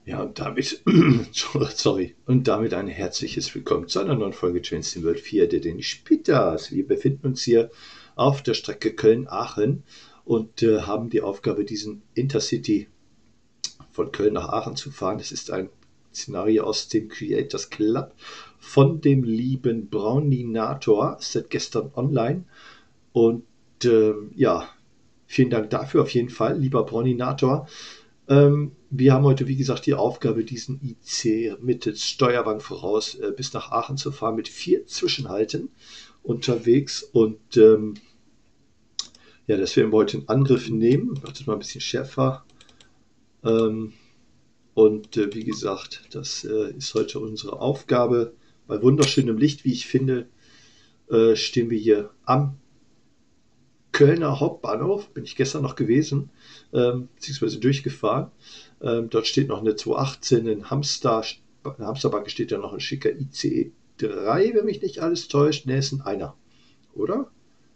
Ja, und damit, sorry, und damit ein herzliches Willkommen zu einer neuen Folge Trains in World 4, der den Spitas. Wir befinden uns hier auf der Strecke Köln-Aachen und haben die Aufgabe, diesen Intercity von Köln nach Aachen zu fahren. Das ist ein Szenario aus dem Creators Club von dem lieben Browninator, seit gestern online. Und ja, vielen Dank dafür auf jeden Fall, lieber Browninator. Wir haben heute, wie gesagt, die Aufgabe, diesen IC mittels Steuerband voraus bis nach Aachen zu fahren mit 4 Zwischenhalten unterwegs. Und ja, das werden wir heute in Angriff nehmen. Ich mache das mal ein bisschen schärfer. Ähm, und wie gesagt, das ist heute unsere Aufgabe. Bei wunderschönem Licht, wie ich finde, stehen wir hier am Kölner Hauptbahnhof, bin ich gestern noch gewesen, beziehungsweise durchgefahren. Dort steht noch eine 218, eine Hamsterbacke steht ja noch ein schicker ICE 3, wenn mich nicht alles täuscht. Ne, ist ein Einer, oder?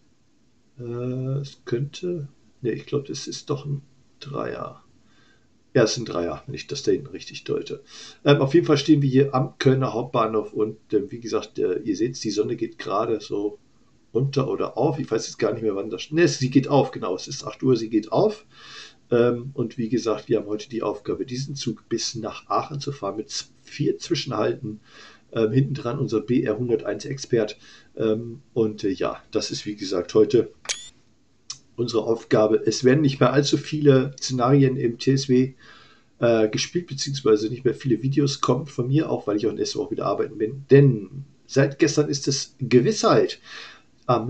Es könnte, ne, ich glaube, das ist doch ein Dreier. Ja, es ist ein Dreier, wenn ich das da hinten richtig deute. Auf jeden Fall stehen wir hier am Kölner Hauptbahnhof und wie gesagt, ihr seht, die Sonne geht gerade so unter oder auf. Ich weiß jetzt gar nicht mehr, wann das. Ne, sie geht auf, genau. Es ist 8 Uhr, sie geht auf. Und wie gesagt, wir haben heute die Aufgabe, diesen Zug bis nach Aachen zu fahren mit 4 Zwischenhalten. Hinten dran unser BR 101 Expert. Und ja, das ist wie gesagt heute unsere Aufgabe. Es werden nicht mehr allzu viele Szenarien im TSW gespielt, beziehungsweise nicht mehr viele Videos kommen von mir, auch weil ich auch nächste Woche wieder arbeiten bin. Denn seit gestern ist es Gewissheit. Am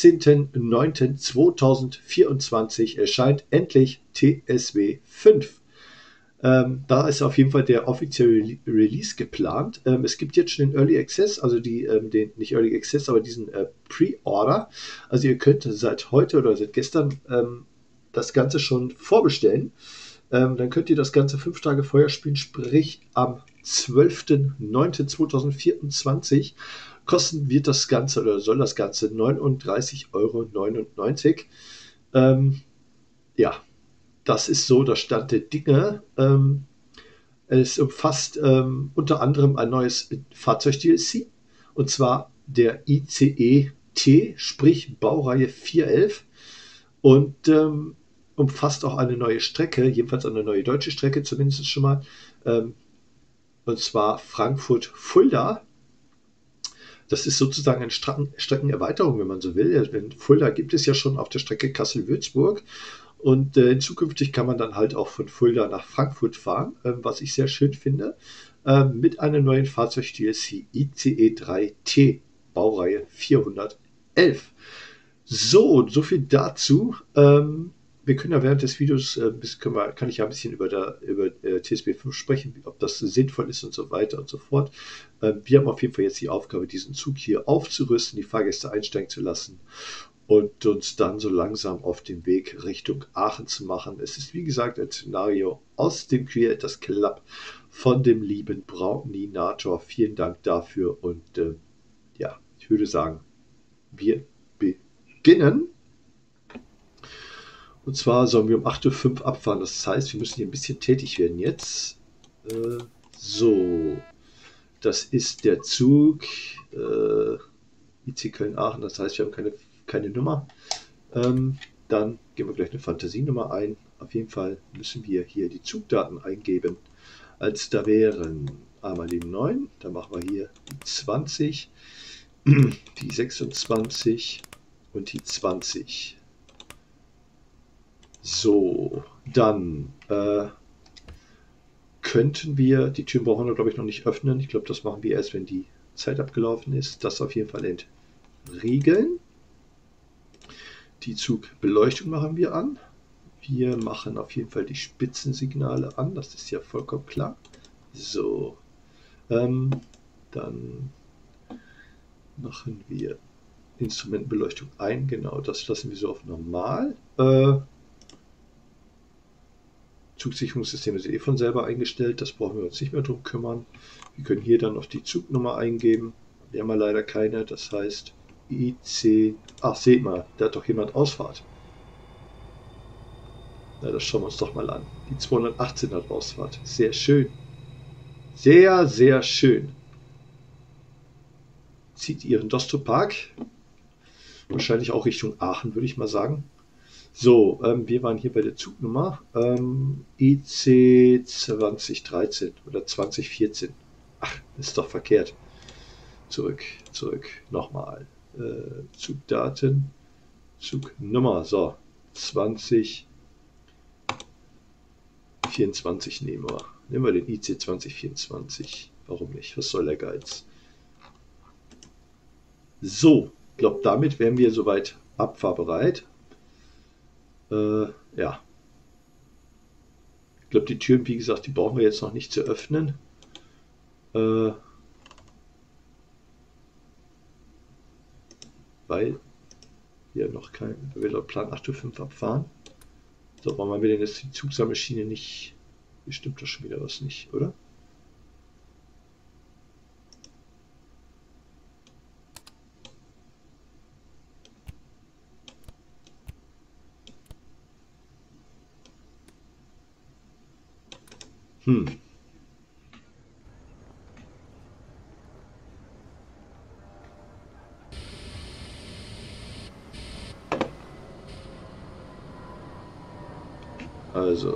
17.09.2024 erscheint endlich TSW 5. Da ist auf jeden Fall der offizielle Release geplant. Es gibt jetzt schon den Early Access, also den nicht Early Access, aber diesen Pre-Order. Also ihr könnt seit heute oder seit gestern das Ganze schon vorbestellen. Dann könnt ihr das Ganze 5 Tage vorher spielen, sprich am 12.09.2024 kosten wird das Ganze oder soll das Ganze 39,99 Euro. Ja, das ist so der Stand der Dinge. Es umfasst unter anderem ein neues Fahrzeug-DLC, und zwar der ICE T, sprich Baureihe 411, und umfasst auch eine neue Strecke, jedenfalls eine neue deutsche Strecke zumindest schon mal, ähm, und zwar Frankfurt-Fulda. Das ist sozusagen eine Streckenerweiterung, wenn man so will. In Fulda gibt es ja schon auf der Strecke Kassel-Würzburg. Und zukünftig kann man dann halt auch von Fulda nach Frankfurt fahren, was ich sehr schön finde, mit einem neuen Fahrzeug-DLC ICE 3T, Baureihe 411. So viel dazu. Wir können ja während des Videos, kann ich ja ein bisschen über TSB 5 sprechen, ob das sinnvoll ist und so weiter und so fort. Wir haben auf jeden Fall jetzt die Aufgabe, diesen Zug hier aufzurüsten, die Fahrgäste einsteigen zu lassen und uns dann so langsam auf den Weg Richtung Aachen zu machen. Es ist wie gesagt ein Szenario aus dem Creators Club von dem lieben Browninator. Vielen Dank dafür und ja, ich würde sagen, wir beginnen. Und zwar sollen wir um 8:05 Uhr abfahren. Das heißt, wir müssen hier ein bisschen tätig werden jetzt. So, das ist der Zug IC Köln-Aachen. Das heißt, wir haben keine Nummer. Dann geben wir gleich eine Fantasienummer ein. Auf jeden Fall müssen wir hier die Zugdaten eingeben. Als da wären einmal die 9, dann machen wir hier die 20, die 26 und die 20. So, dann könnten wir, die Türen brauchen wir glaube ich noch nicht öffnen. Ich glaube, das machen wir erst, wenn die Zeit abgelaufen ist. Das auf jeden Fall entriegeln. Die Zugbeleuchtung machen wir an. Wir machen auf jeden Fall die Spitzensignale an, das ist ja vollkommen klar. So, dann machen wir Instrumentenbeleuchtung ein, genau, das lassen wir so auf normal. Zugsicherungssysteme sind eh von selber eingestellt, das brauchen wir uns nicht mehr drum kümmern. Wir können hier dann noch die Zugnummer eingeben, wir haben ja leider keine, das heißt IC, ach seht mal, da hat doch jemand Ausfahrt. Na, das schauen wir uns doch mal an. Die 218 hat Ausfahrt. Sehr schön. Sehr, sehr schön. Zieht ihren Dostopark. Wahrscheinlich auch Richtung Aachen, würde ich mal sagen. So, wir waren hier bei der Zugnummer IC 2013 oder 2014. Ach, ist doch verkehrt. Zurück, nochmal. Zugdaten, Zugnummer, so, 2024 nehmen wir. Nehmen wir den IC 2024. Warum nicht? Was soll der Geiz? So, ich glaube, damit wären wir soweit abfahrbereit. Ja. Ich glaube, die Türen, wie gesagt, die brauchen wir jetzt noch nicht zu öffnen. Weil wir noch Plan 8:05 Uhr abfahren. So, warum haben wir denn jetzt die Zugsammelschiene nicht? Hier stimmt doch schon wieder was nicht, oder? Also.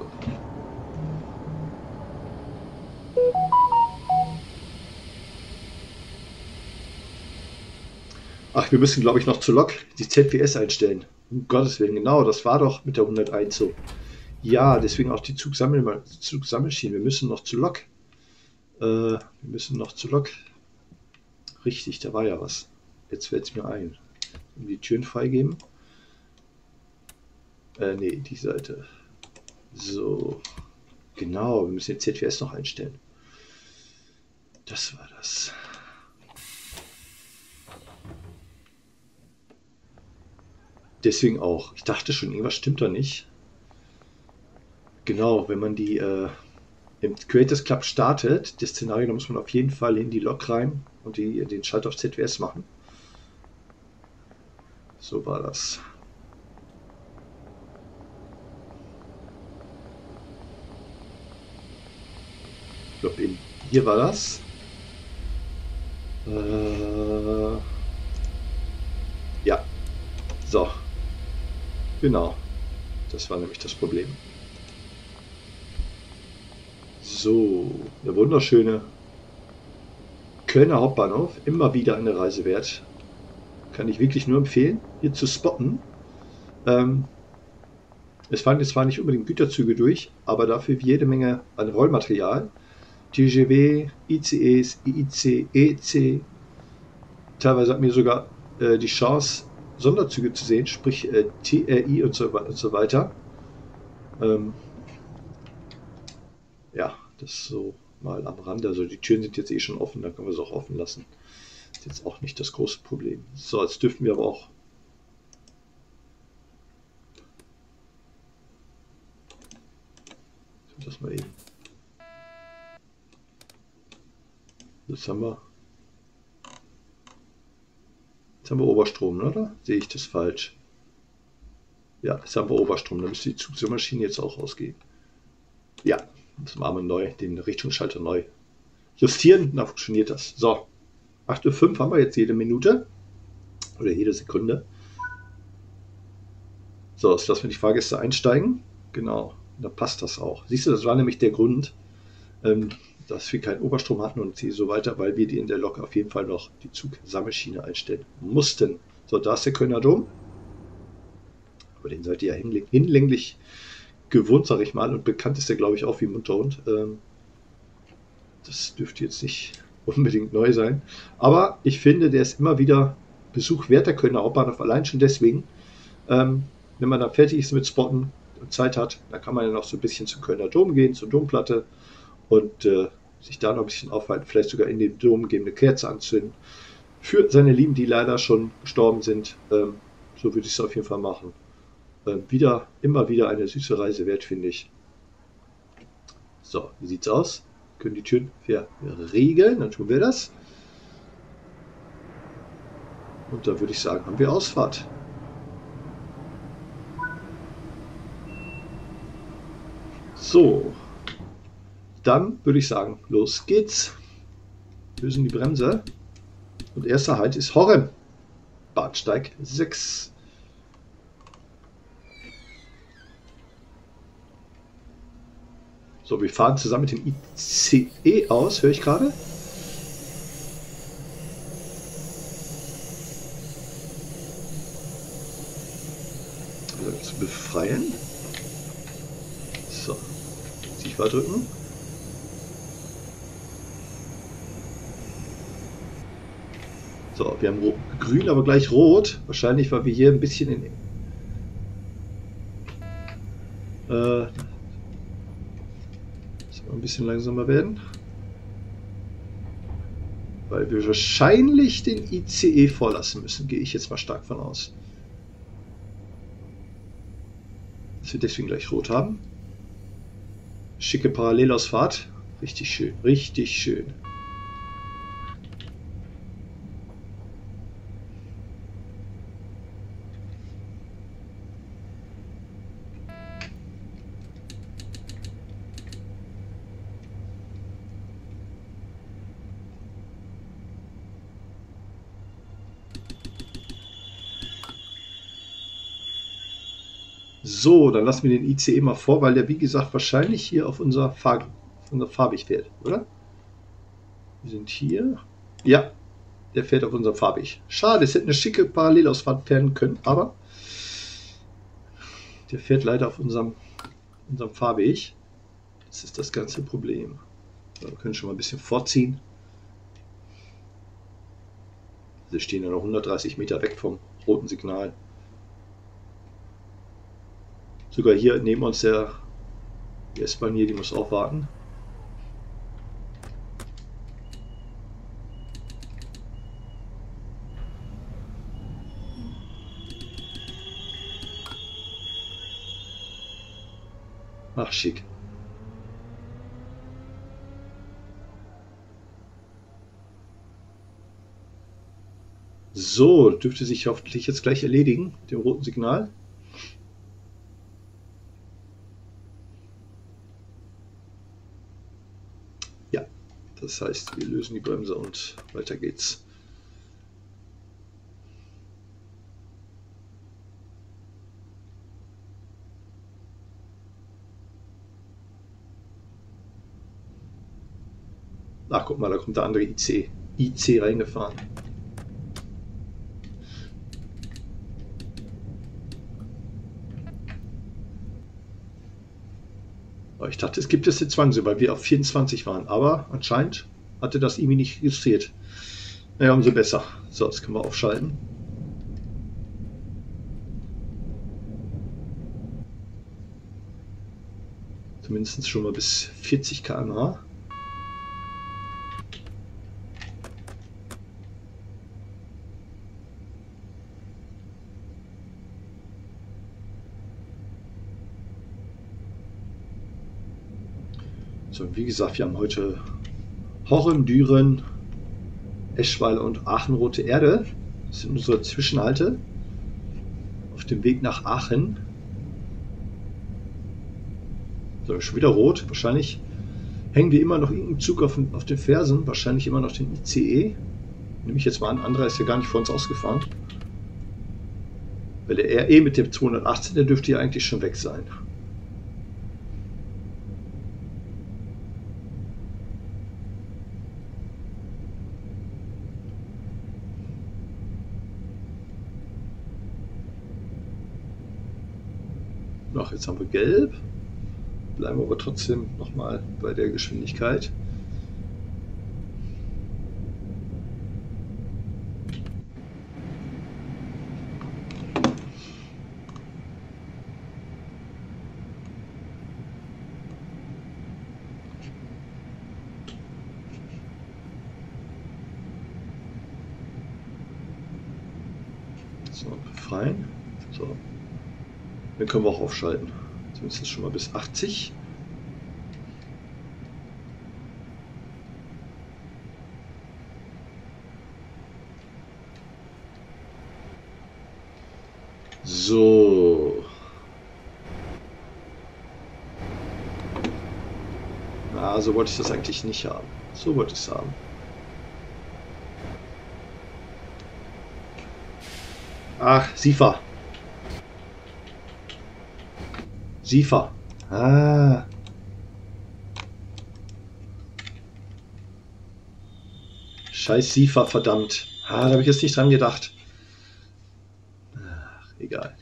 Ach, wir müssen, glaube ich, noch zur Lok die ZWS einstellen. Um Gottes Willen, genau, das war doch mit der 101 so. Ja, deswegen auch die Zugsammelschienen. Wir müssen noch zur Lok. Richtig, da war ja was. Jetzt fällt es mir ein. Die Türen freigeben. Nee, die Seite. So. Genau, wir müssen den ZWS noch einstellen. Das war das. Deswegen auch. Ich dachte schon, irgendwas stimmt da nicht. Genau, wenn man die im Creators Club startet, das Szenario, da muss man auf jeden Fall in die Lok rein und den Schalter auf ZWS machen. So war das. Ich glaube, hier war das. Ja. So. Genau. Das war nämlich das Problem. So, der wunderschöne Kölner Hauptbahnhof. Immer wieder eine Reise wert. Kann ich wirklich nur empfehlen, hier zu spotten. Es fahren jetzt zwar nicht unbedingt Güterzüge durch, aber dafür jede Menge an Rollmaterial. TGV, ICEs, IIC, EC. Teilweise hat mir sogar die Chance, Sonderzüge zu sehen, sprich TRI und so weiter. Ja, das so mal am Rande. Also die Türen sind jetzt eh schon offen, da können wir es auch offen lassen. Ist jetzt auch nicht das große Problem. So, jetzt dürften wir aber auch das mal eben. Jetzt haben wir Oberstrom, oder? Sehe ich das falsch? Ja, jetzt haben wir Oberstrom. Da müsste die Zugmaschine jetzt auch ausgehen. Ja, das machen wir neu, den Richtungsschalter neu justieren. Da funktioniert das. So, 8:05 Uhr haben wir jetzt jede Minute oder jede Sekunde. So, jetzt lassen wir die Fahrgäste einsteigen. Genau, da passt das auch. Siehst du, das war nämlich der Grund, dass wir keinen Oberstrom hatten und so weiter, weil wir die in der Lok auf jeden Fall noch die Zugsammelschiene einstellen mussten. So, da ist der Kölner Dom. Aber den seid ihr ja hinlänglich gewohnt, sage ich mal, und bekannt ist der, glaube ich, auch wie Mundhund. Das dürfte jetzt nicht unbedingt neu sein. Aber ich finde, der ist immer wieder Besuch wert, der Kölner Hauptbahnhof, allein schon deswegen. Wenn man dann fertig ist mit Spotten und Zeit hat, dann kann man ja noch so ein bisschen zum Kölner Dom gehen, zur Domplatte und sich da noch ein bisschen aufhalten, vielleicht sogar in den Dom gehen, eine Kerze anzünden. Für seine Lieben, die leider schon gestorben sind, so würde ich es auf jeden Fall machen. Immer wieder eine süße Reise wert, finde ich. So, wie sieht's aus? Können die Türen verriegeln, dann tun wir das. Und da würde ich sagen, haben wir Ausfahrt. So, dann würde ich sagen, los geht's. Lösen die Bremse. Und erster Halt ist Horrem. Bahnsteig 6. So, wir fahren zusammen mit dem ICE aus, höre ich gerade. Zu befreien. So, Sichtbar drücken. So, wir haben grün, aber gleich rot. Wahrscheinlich, weil wir hier ein bisschen in ein bisschen langsamer werden. Weil wir wahrscheinlich den ICE vorlassen müssen, gehe ich jetzt mal stark von aus. Dass wir deswegen gleich rot haben. Schicke Parallelausfahrt. Richtig schön, richtig schön. So, dann lassen wir den ICE mal vor, weil der, wie gesagt, wahrscheinlich hier auf unser Fahrweg fährt, oder? Wir sind hier. Ja, der fährt auf unserem Fahrweg. Schade, es hätte eine schicke Parallelausfahrt werden können, aber der fährt leider auf unserem Fahrweg. Das ist das ganze Problem. So, wir können schon mal ein bisschen vorziehen. Sie stehen ja noch 130 Meter weg vom roten Signal. Sogar hier neben uns die S-Bahn hier, die muss auch warten. Ach, schick. So, dürfte sich hoffentlich jetzt gleich erledigen, mit dem roten Signal. Ja, das heißt, wir lösen die Bremse und weiter geht's. Ach, guck mal, da kommt der andere IC reingefahren. Ich dachte, es gibt jetzt Zwangsel, weil wir auf 24 waren, aber anscheinend hatte das irgendwie nicht registriert. Naja, umso besser. So, jetzt können wir aufschalten. Zumindest schon mal bis 40 km/h. So, wie gesagt, wir haben heute Horrem, Düren, Eschweiler und Aachen-Rote Erde. Das sind unsere Zwischenhalte auf dem Weg nach Aachen. So, schon wieder rot. Wahrscheinlich hängen wir immer noch irgendeinen Zug auf den Fersen. Wahrscheinlich immer noch den ICE. Nehme ich jetzt mal an, anderer ist ja gar nicht vor uns ausgefahren. Weil der RE mit dem 218, der dürfte ja eigentlich schon weg sein. Ach, jetzt haben wir gelb. Bleiben wir aber trotzdem nochmal bei der Geschwindigkeit. So, befreien. So. Dann können wir auch aufschalten. Zumindest schon mal bis 80. So. Ah, so wollte ich das eigentlich nicht haben. So wollte ich es haben. Ach, Siefer. Siefer. Ah. Scheiß Siefer, verdammt. Ah, da habe ich jetzt nicht dran gedacht. Ach, egal.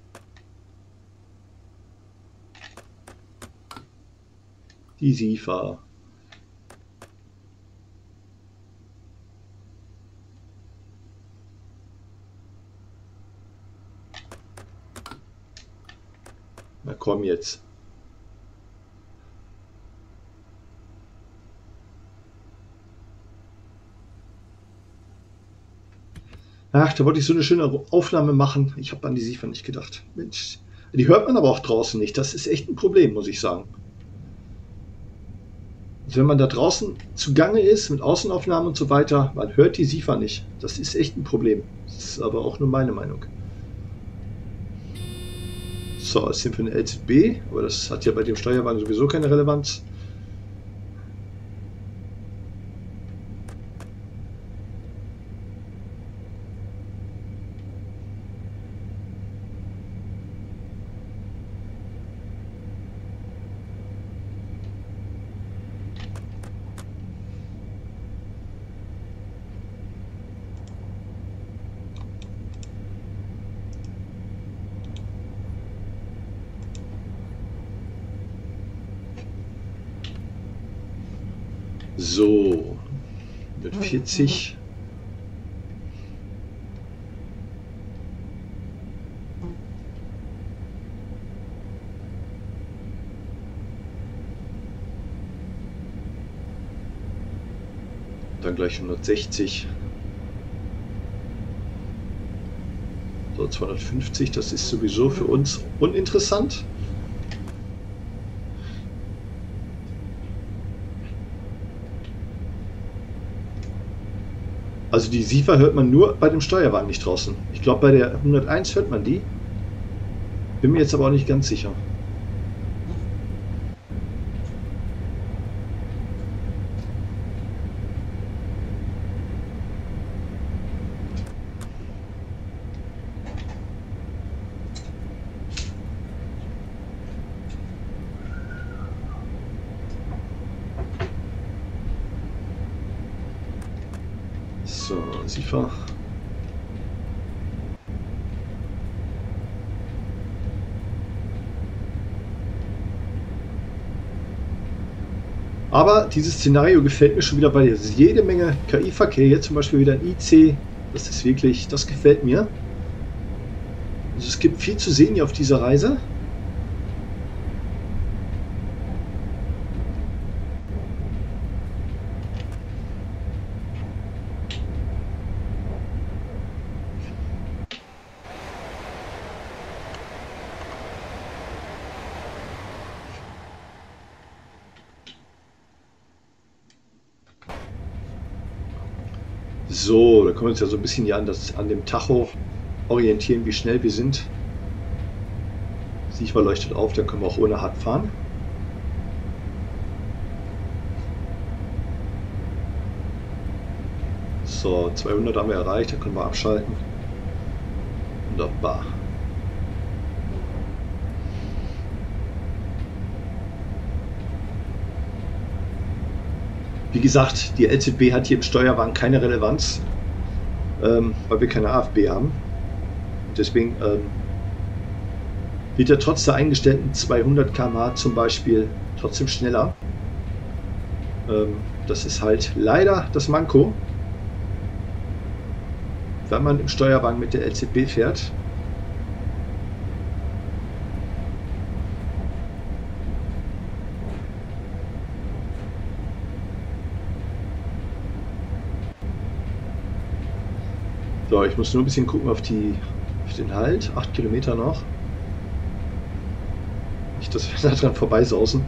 Die Siefer. Na komm jetzt. Ach, da wollte ich so eine schöne Aufnahme machen. Ich habe an die Siefer nicht gedacht. Mensch, die hört man aber auch draußen nicht. Das ist echt ein Problem, muss ich sagen. Also wenn man da draußen zugange ist mit Außenaufnahmen und so weiter, man hört die Siefer nicht. Das ist echt ein Problem. Das ist aber auch nur meine Meinung. So, es sind für eine LZB, aber das hat ja bei dem Steuerwagen sowieso keine Relevanz. So, 140. Dann gleich 160. So, 250, das ist sowieso für uns uninteressant. Also die Siefer hört man nur bei dem Steuerwagen nicht draußen. Ich glaube, bei der 101 hört man die. Bin mir jetzt aber auch nicht ganz sicher. So, Siefer. Aber dieses Szenario gefällt mir schon wieder, weil jetzt jede Menge KI-Verkehr, jetzt zum Beispiel wieder ein IC, das ist wirklich, das gefällt mir. Also es gibt viel zu sehen hier auf dieser Reise. So, da können wir uns ja so ein bisschen hier an dem Tacho orientieren, wie schnell wir sind. Sichtbar leuchtet auf, dann können wir auch ohne hart fahren. So, 200 haben wir erreicht, dann können wir abschalten. Wunderbar. Wie gesagt, die LZB hat hier im Steuerwagen keine Relevanz, weil wir keine AFB haben. Deswegen wird er trotz der eingestellten 200 km/h zum Beispiel trotzdem schneller. Das ist halt leider das Manko, wenn man im Steuerwagen mit der LZB fährt. So, ich muss nur ein bisschen gucken auf den Halt. 8 Kilometer noch. Nicht, dass wir da dran vorbeisausen.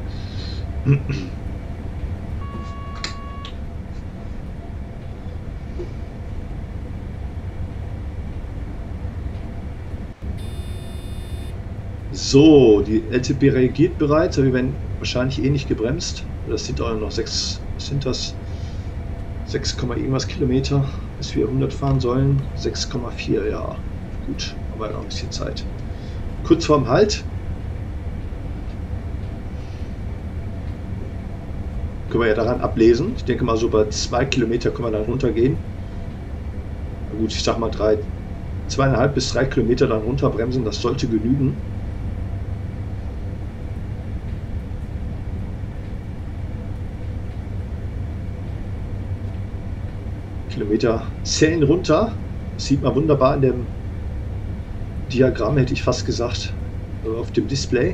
So, die LTB reagiert bereits, aber wir werden wahrscheinlich eh nicht gebremst. Das sind auch noch 6, sind das 6, irgendwas Kilometer, bis wir 100 fahren sollen. 6,4, ja. Gut, haben wir noch ein bisschen Zeit. Kurz vorm Halt. Können wir ja daran ablesen. Ich denke mal, so bei 2 Kilometer können wir dann runtergehen. Na gut, ich sag mal 2,5 bis 3 Kilometer dann runterbremsen, das sollte genügen. Kilometer zählen runter. Das sieht man wunderbar in dem Diagramm, hätte ich fast gesagt, auf dem Display.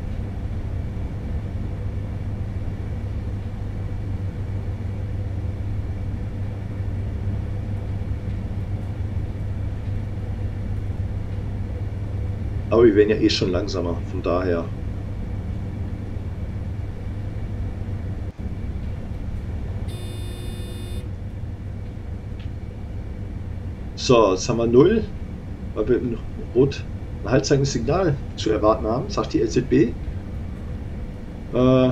Aber wir werden ja eh schon langsamer, von daher. So, jetzt haben wir 0, weil wir ein rot ein haltzeigendes Signal zu erwarten haben, sagt die LZB. Ja.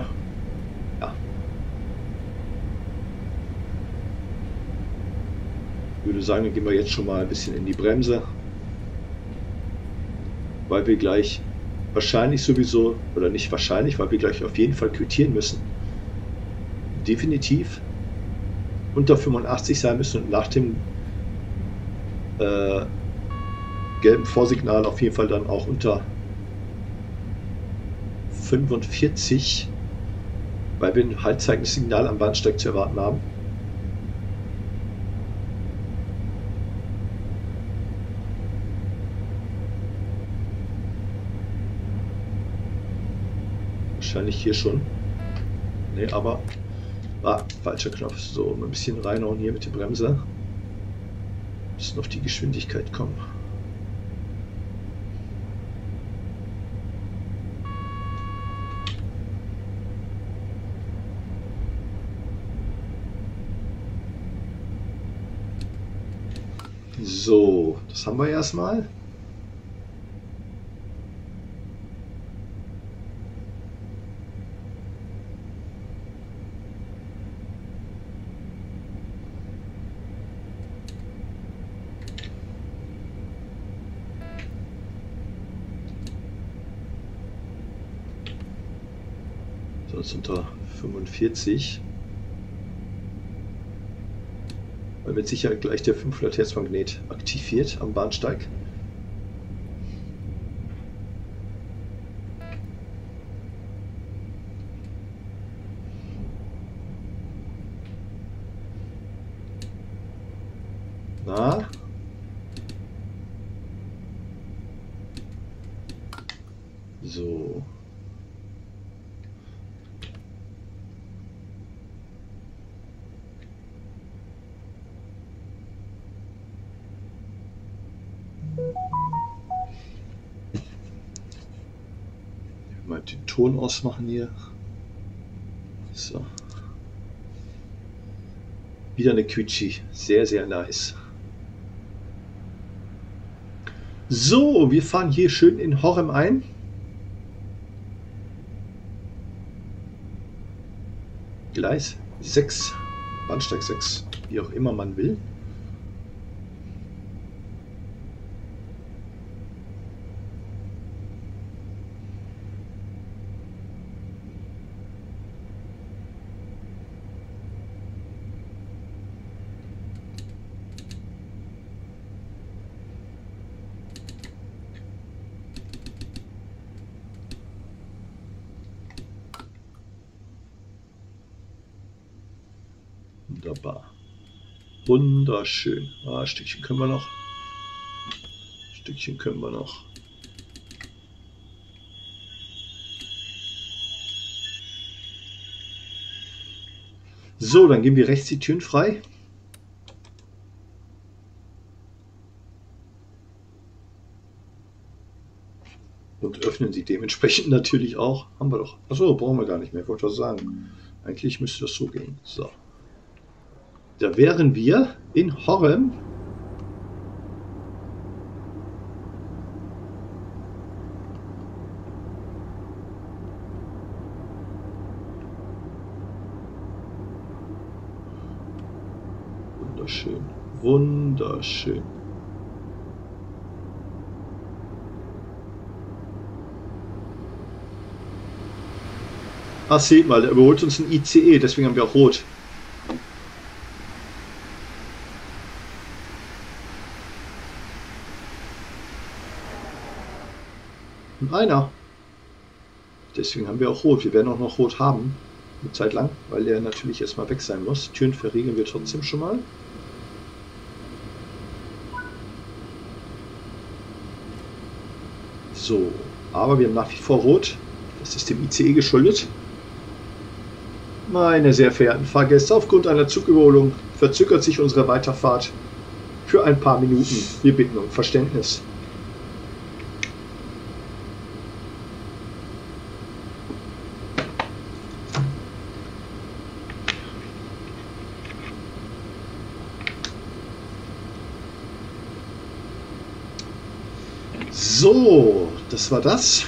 Ich würde sagen, dann gehen wir jetzt schon mal ein bisschen in die Bremse, weil wir gleich wahrscheinlich sowieso, oder nicht wahrscheinlich, weil wir gleich auf jeden Fall quittieren müssen. Definitiv unter 85 sein müssen und nach dem gelben Vorsignal auf jeden Fall dann auch unter 45, weil wir ein haltzeigendes Signal am Bahnsteig zu erwarten haben. Wahrscheinlich hier schon. Ne, aber falscher Knopf. So, ein bisschen reinhauen hier mit der Bremse. Müssen auf die Geschwindigkeit kommen. So, das haben wir erstmal. Sonst unter 45. Weil mit Sicherheit gleich der 500 Hertz Magnet aktiv wird am Bahnsteig. Na? So. Mal den Ton ausmachen hier. So. Wieder eine Quietschi. Sehr, sehr nice. So, wir fahren hier schön in Horrem ein. Gleis 6, Bahnsteig 6, wie auch immer man will. Wunderbar. Wunderschön. Ein Stückchen können wir noch. Ein Stückchen können wir noch. So, dann geben wir rechts die Türen frei. Und öffnen sie dementsprechend natürlich auch. Haben wir doch. Achso, brauchen wir gar nicht mehr. Ich wollte was sagen. Eigentlich müsste das so gehen. So. Da wären wir in Horrem. Wunderschön. Wunderschön. Ach, seht mal, der überholt uns ein ICE, deswegen haben wir auch rot. Und einer. Deswegen haben wir auch rot. Wir werden auch noch rot haben. Eine Zeit lang, weil er natürlich erstmal weg sein muss. Türen verriegeln wir trotzdem schon mal. So, aber wir haben nach wie vor rot. Das ist dem ICE geschuldet. Meine sehr verehrten Fahrgäste, aufgrund einer Zugüberholung verzögert sich unsere Weiterfahrt für ein paar Minuten. Wir bitten um Verständnis. So, das war das.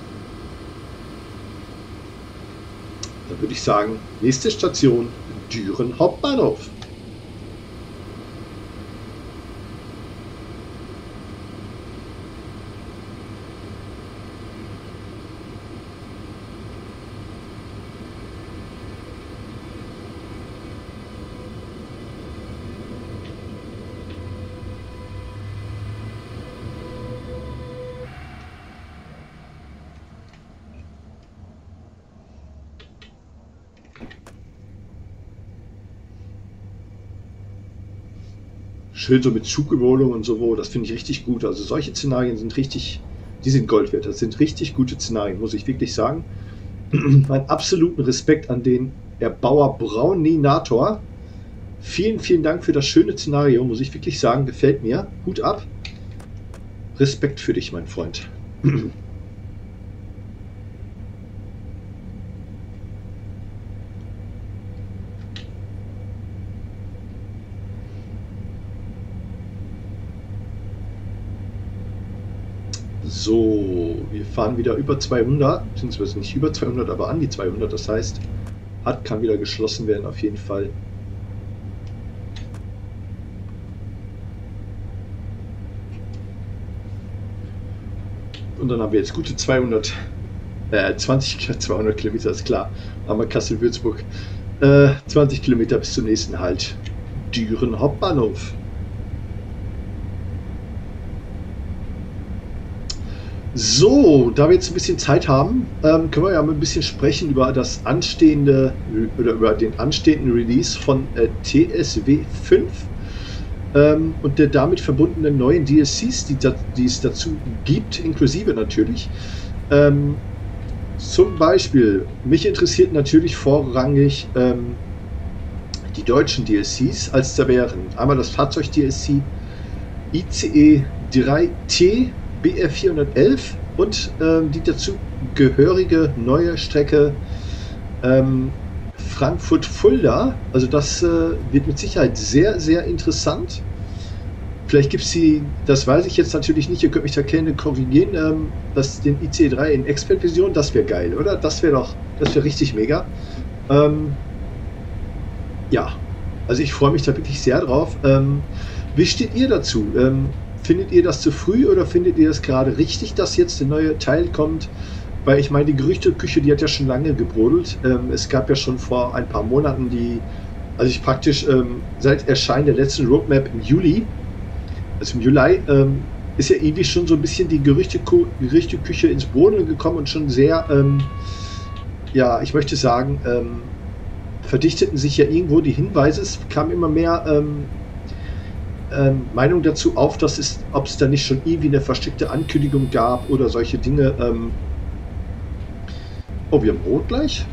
Dann würde ich sagen, nächste Station, Düren Hauptbahnhof. Schön so mit Zugüberholung und so, das finde ich richtig gut. Also solche Szenarien sind richtig, die sind Gold wert. Das sind richtig gute Szenarien, muss ich wirklich sagen. Meinen absoluten Respekt an den Erbauer Brauninator. Vielen, vielen Dank für das schöne Szenario, muss ich wirklich sagen. Gefällt mir. Hut ab. Respekt für dich, mein Freund. So, wir fahren wieder über 200, beziehungsweise nicht über 200, aber an die 200. Das heißt, kann wieder geschlossen werden auf jeden Fall. Und dann haben wir jetzt gute 200 Kilometer, ist klar. Haben wir Kassel-Würzburg. 20 Kilometer bis zum nächsten Halt. Düren Hauptbahnhof. So, da wir jetzt ein bisschen Zeit haben, können wir ja mal ein bisschen sprechen über das anstehende oder über den anstehenden Release von TSW 5 und der damit verbundenen neuen DLCs, die es dazu gibt, inklusive natürlich. Zum Beispiel, mich interessiert natürlich vorrangig die deutschen DLCs, als da wären einmal das Fahrzeug-DLC ICE 3T BR411 und die dazu gehörige neue Strecke Frankfurt-Fulda. Also das wird mit Sicherheit sehr, sehr interessant. Vielleicht gibt es sie, das weiß ich jetzt natürlich nicht, ihr könnt mich da gerne korrigieren, den ICE3 in Expert-Version, das wäre geil, oder? Das wäre richtig mega. Ja, also ich freue mich da wirklich sehr drauf. Wie steht ihr dazu? Findet ihr das zu früh oder findet ihr es gerade richtig, dass jetzt der neue Teil kommt? Weil ich meine, die Gerüchteküche, die hat ja schon lange gebrodelt. Es gab ja schon vor ein paar Monaten seit Erscheinen der letzten Roadmap im Juli, also im Juli, ist ja irgendwie schon so ein bisschen die Gerüchteküche ins Brodeln gekommen und schon sehr, ja, ich möchte sagen, verdichteten sich ja irgendwo die Hinweise. Es kam immer mehr Meinung dazu auf, ob es da nicht schon irgendwie eine versteckte Ankündigung gab oder solche Dinge. Oh, wir haben Rot gleich?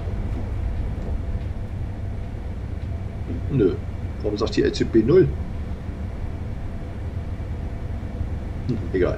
Nö. Warum sagt die LCP 0? Egal.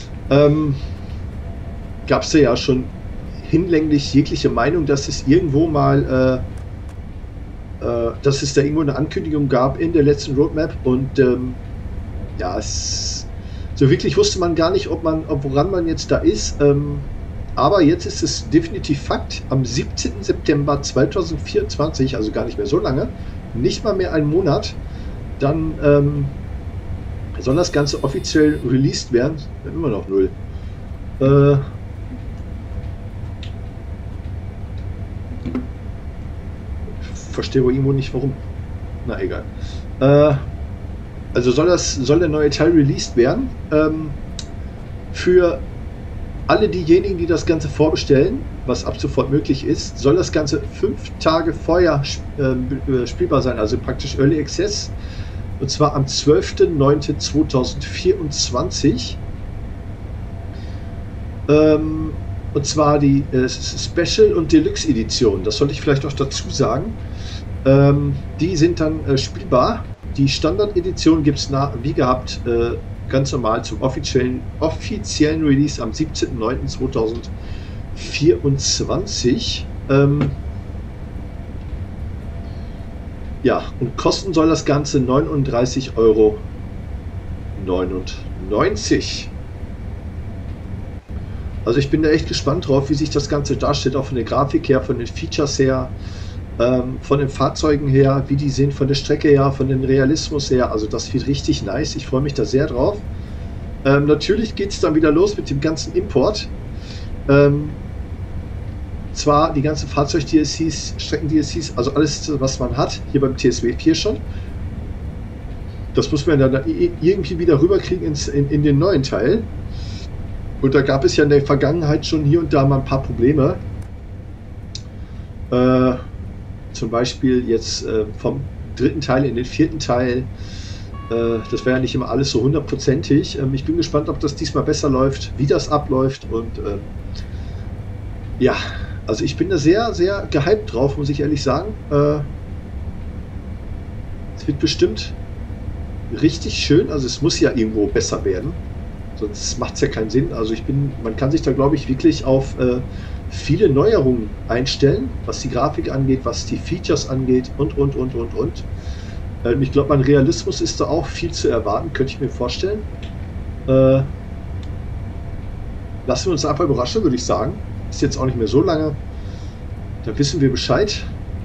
Gab es da ja schon hinlänglich jegliche Meinung, dass es irgendwo mal dass es da irgendwo eine Ankündigung gab in der letzten Roadmap und ja, so wirklich wusste man gar nicht, woran man jetzt da ist. Aber jetzt ist es definitiv Fakt. Am 17. September 2024, also gar nicht mehr so lange, nicht mal mehr einen Monat, Dann soll das Ganze offiziell released werden. Immer noch null. Verstehe wohl irgendwo nicht warum. Na egal. Also soll der neue Teil released werden. Für alle diejenigen, die das Ganze vorbestellen, was ab sofort möglich ist, soll das Ganze 5 Tage vorher spielbar sein, also praktisch Early Access. Und zwar am 12.09.2024. Und zwar die Special und Deluxe Edition. Das sollte ich vielleicht noch dazu sagen. Die sind dann spielbar. Die Standard-Edition gibt es wie gehabt ganz normal zum offiziellen Release am 17.09.2024. Ja, und kosten soll das Ganze 39,99 Euro. Also ich bin da echt gespannt drauf, wie sich das Ganze darstellt, auch von der Grafik her, von den Features her, von den Fahrzeugen her, wie die sind, von der Strecke her, von dem Realismus her. Also das wird richtig nice. Ich freue mich da sehr drauf. Natürlich geht es dann wieder los mit dem ganzen Import. Zwar die ganzen Fahrzeug-DLCs, Strecken-DLCs, also alles, was man hat, hier beim TSW 4 schon. Das muss man dann irgendwie wieder rüberkriegen in den neuen Teil. Und da gab es ja in der Vergangenheit schon hier und da mal ein paar Probleme. Zum Beispiel jetzt vom 3. Teil in den 4. Teil. Das wäre ja nicht immer alles so hundertprozentig. Ich bin gespannt, ob das diesmal besser läuft, wie das abläuft. Und ja, also ich bin da sehr, sehr gehypt drauf, muss ich ehrlich sagen. Es wird bestimmt richtig schön. Also es muss ja irgendwo besser werden. Sonst macht es ja keinen Sinn. Also man kann sich da, glaube ich, wirklich auf viele Neuerungen einstellen, was die Grafik angeht, was die Features angeht und. Ich glaube, an Realismus ist da auch viel zu erwarten, könnte ich mir vorstellen. Lassen wir uns einfach überraschen, würde ich sagen. Ist jetzt auch nicht mehr so lange. Da wissen wir Bescheid.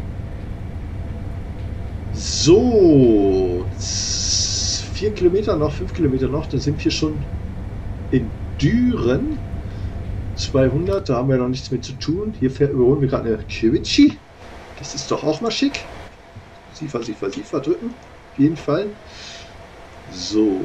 So, 4 Kilometer noch, 5 Kilometer noch, dann sind wir schon in Düren. 200, da haben wir noch nichts mit zu tun. Hier überholen wir gerade eine Quietschi. Das ist doch auch mal schick. Siefer drücken. Auf jeden Fall. So.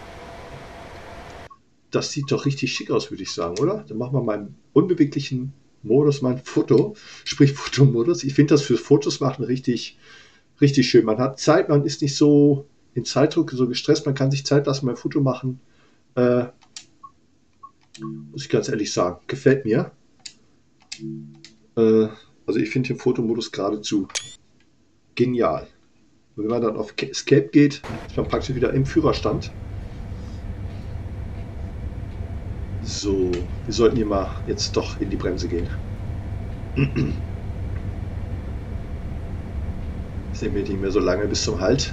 Das sieht doch richtig schick aus, würde ich sagen, oder? Dann machen wir mal im unbeweglichen Modus mein Foto. Sprich Fotomodus. Ich finde das für Fotos machen richtig, richtig schön. Man hat Zeit, man ist nicht so in Zeitdruck, so gestresst. Man kann sich Zeit lassen beim Foto machen. Muss ich ganz ehrlich sagen. Gefällt mir. Also ich finde den Fotomodus geradezu genial. Und wenn man dann auf Escape geht, ist man praktisch wieder im Führerstand. So, wir sollten hier mal jetzt doch in die Bremse gehen. Sind wir nicht mehr so lange bis zum Halt.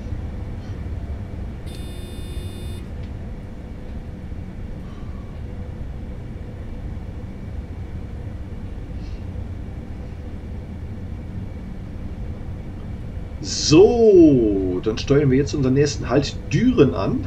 So, dann steuern wir jetzt unseren nächsten Halt Düren an.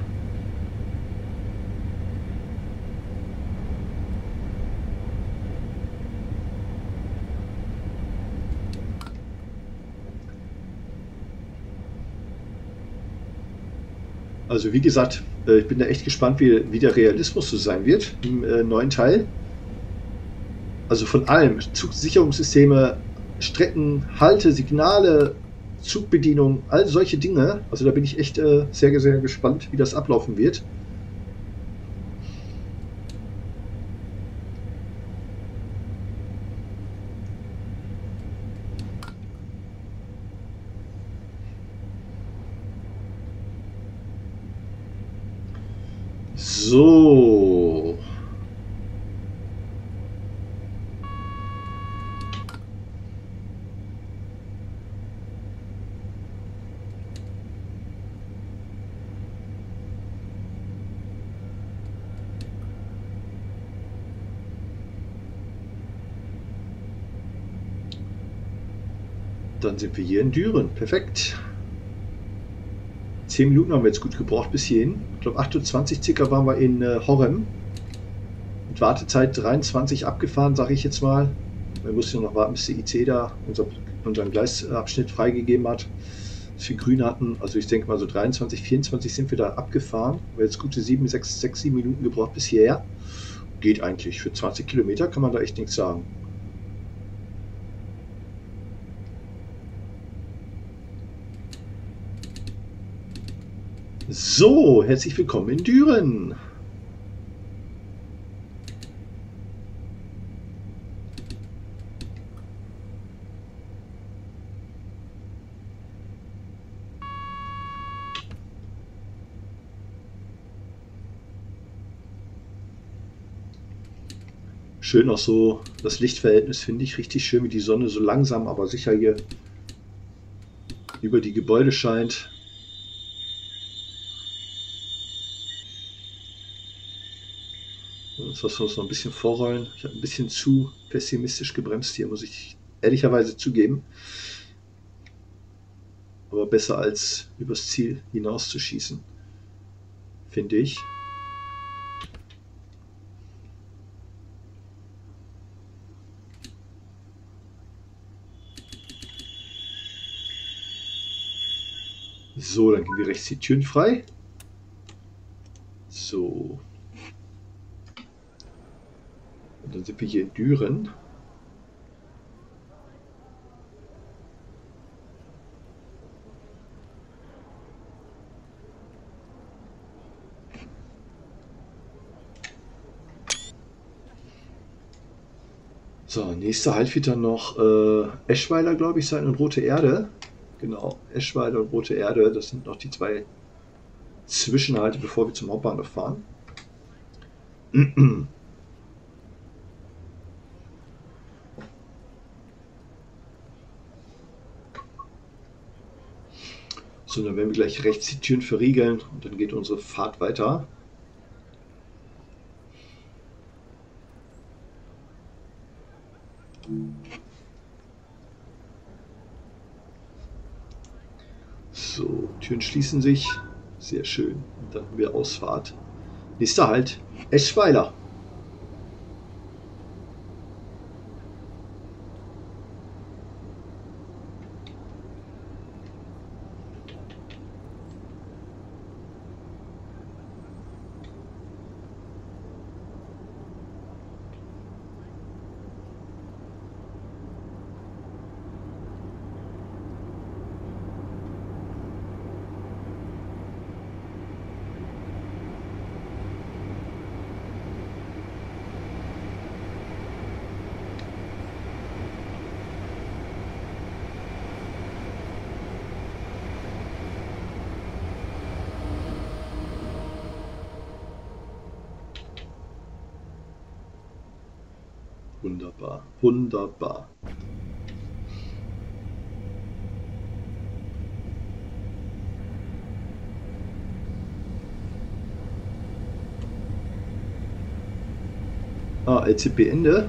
Also wie gesagt, ich bin da echt gespannt, wie der Realismus so sein wird im neuen Teil. Also von allem, Zugsicherungssysteme, Strecken, Halte, Signale, Zugbedienung, all solche Dinge. Also da bin ich echt sehr, sehr gespannt, wie das ablaufen wird. So. Dann sind wir hier in Düren. Perfekt. 10 Minuten haben wir jetzt gut gebraucht bis hierhin. Ich glaube 28 circa waren wir in Horrem. Mit Wartezeit 23 abgefahren, sage ich jetzt mal. Wir mussten noch warten, bis der IC da unseren Gleisabschnitt freigegeben hat, dass wir grün hatten. Also ich denke mal so 23, 24 sind wir da abgefahren. Wir haben jetzt gute 7 Minuten gebraucht bis hierher. Geht eigentlich. Für 20 Kilometer kann man da echt nichts sagen. So, herzlich willkommen in Düren. Schön auch so, das Lichtverhältnis finde ich richtig schön, wie die Sonne so langsam, aber sicher hier über die Gebäude scheint. Jetzt müssen wir uns noch ein bisschen vorrollen. Ich habe ein bisschen zu pessimistisch gebremst hier, muss ich ehrlicherweise zugeben. Aber besser als übers Ziel hinauszuschießen, finde ich. So, dann gehen wir rechts die Türen frei. So. Und dann sind wir hier in Düren. So, nächster Halt wird dann noch Eschweiler, glaube ich, sein und Rote Erde. Genau, Eschweiler und Rote Erde, das sind noch die zwei Zwischenhalte, bevor wir zum Hauptbahnhof fahren. So, dann werden wir gleich rechts die Türen verriegeln und dann geht unsere Fahrt weiter. So, Türen schließen sich. Sehr schön. Und dann haben wir Ausfahrt. Nächster Halt, Eschweiler. Wunderbar, wunderbar. Ah, LCP Ende.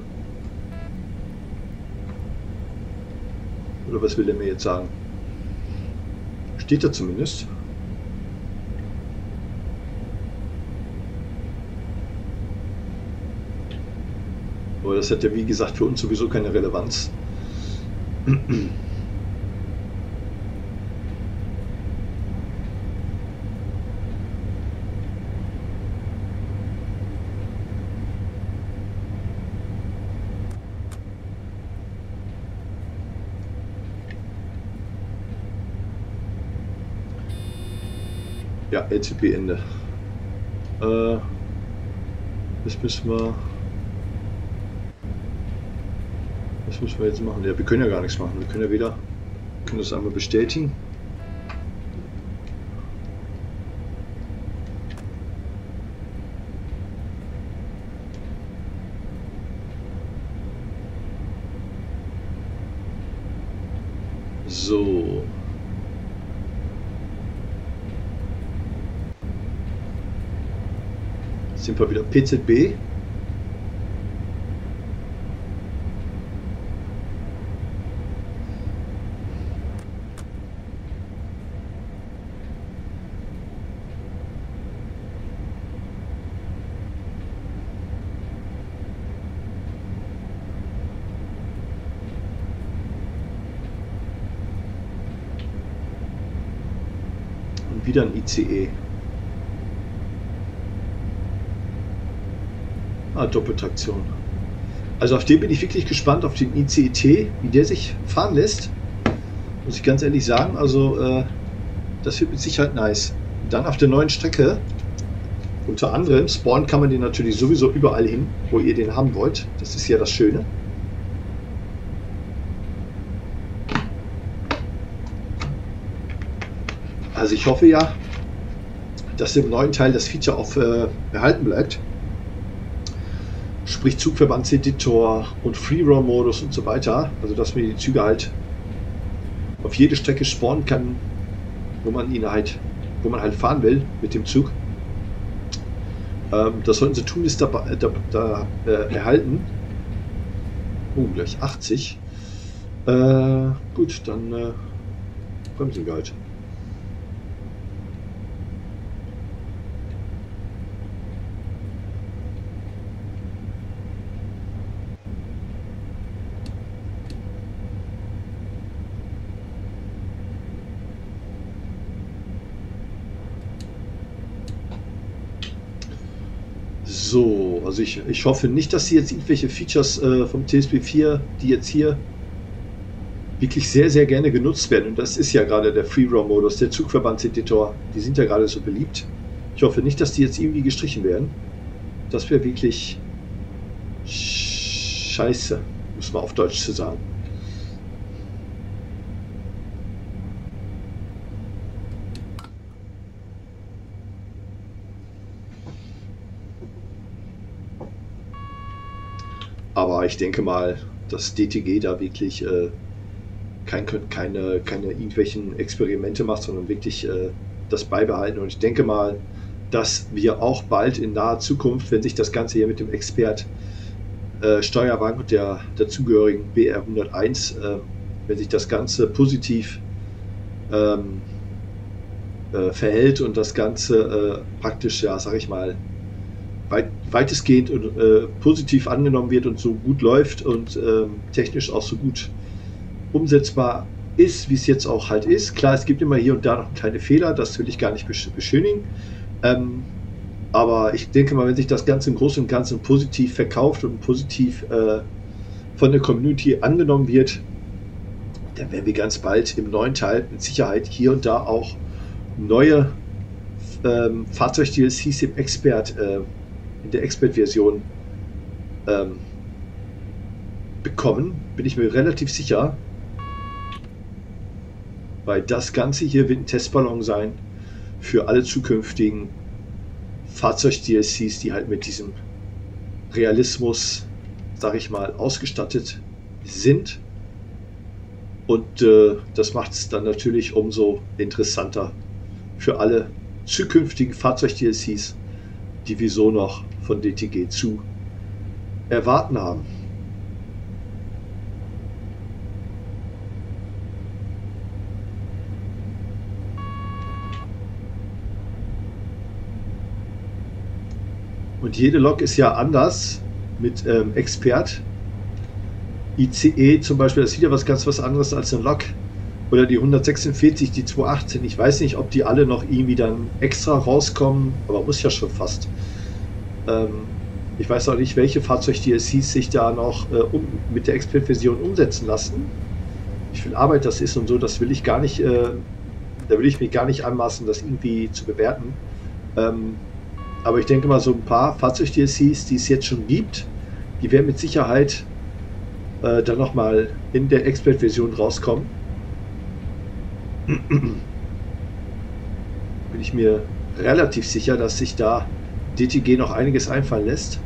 Oder was will er mir jetzt sagen? Steht da zumindest. Aber das hat ja wie gesagt für uns sowieso keine Relevanz. Ja, LCP Ende. Das müssen wir. Was müssen wir jetzt machen? Ja, wir können ja gar nichts machen. Wir können ja weder. Wir können das einmal bestätigen. So. Jetzt sind wir wieder PZB. Wieder ein ICE. Doppeltraktion. Also auf den bin ich wirklich gespannt, auf den ICE-T, wie der sich fahren lässt. Muss ich ganz ehrlich sagen, also das wird mit Sicherheit nice. Dann auf der neuen Strecke, unter anderem, spawnen kann man den natürlich sowieso überall hin, wo ihr den haben wollt. Das ist ja das Schöne. Also ich hoffe ja, dass im neuen Teil das Feature auch erhalten bleibt. Sprich Zugverbandseditor und Free-Roam-Modus und so weiter. Also dass man die Züge halt auf jede Strecke spawnen kann, wo man halt fahren will mit dem Zug. Das sollten sie tun, ist da erhalten. Oh, gleich 80. Gut, dann bremsen wir halt. So, also ich hoffe nicht, dass sie jetzt irgendwelche Features vom TSP 4, die jetzt hier wirklich sehr, sehr gerne genutzt werden, und das ist ja gerade der Free-Roam-Modus, der Zugverbandseditor, die sind ja gerade so beliebt. Ich hoffe nicht, dass die jetzt irgendwie gestrichen werden. Das wäre wirklich scheiße, muss man auf Deutsch zu sagen. Aber ich denke mal, dass DTG da wirklich keine irgendwelchen Experimente macht, sondern wirklich das beibehalten. Und ich denke mal, dass wir auch bald in naher Zukunft, wenn sich das Ganze hier mit dem Expert Steuerwagen und der dazugehörigen BR 101, wenn sich das Ganze positiv verhält und das Ganze praktisch, ja, sag ich mal, weitestgehend und positiv angenommen wird und so gut läuft und technisch auch so gut umsetzbar ist, wie es jetzt auch halt ist. Klar, es gibt immer hier und da noch kleine Fehler, das will ich gar nicht beschönigen. Aber ich denke mal, wenn sich das Ganze im Großen und Ganzen positiv verkauft und positiv von der Community angenommen wird, dann werden wir ganz bald im neuen Teil mit Sicherheit hier und da auch neue Fahrzeug-DLCs im Expert in der Expert-Version bekommen, bin ich mir relativ sicher, weil das Ganze hier wird ein Testballon sein für alle zukünftigen Fahrzeug-DLCs, die halt mit diesem Realismus, sag ich mal, ausgestattet sind. Und das macht es dann natürlich umso interessanter für alle zukünftigen Fahrzeug-DLCs, die wir so noch von DTG zu erwarten haben. Und jede Lok ist ja anders mit Expert. ICE zum Beispiel, das ist wieder was anderes als eine Lok. Oder die 146, die 218. Ich weiß nicht, ob die alle noch irgendwie dann extra rauskommen, aber muss ja schon fast. Ich weiß auch nicht, welche Fahrzeug-DLCs sich da noch mit der Expert-Version umsetzen lassen. Wie viel Arbeit das ist und so, das will ich gar nicht, da will ich mich gar nicht anmaßen, das irgendwie zu bewerten. Aber ich denke mal, so ein paar Fahrzeug-DLCs, die es jetzt schon gibt, die werden mit Sicherheit dann nochmal in der Expert-Version rauskommen. Bin ich mir relativ sicher, dass sich da DTG noch einiges einfallen lässt.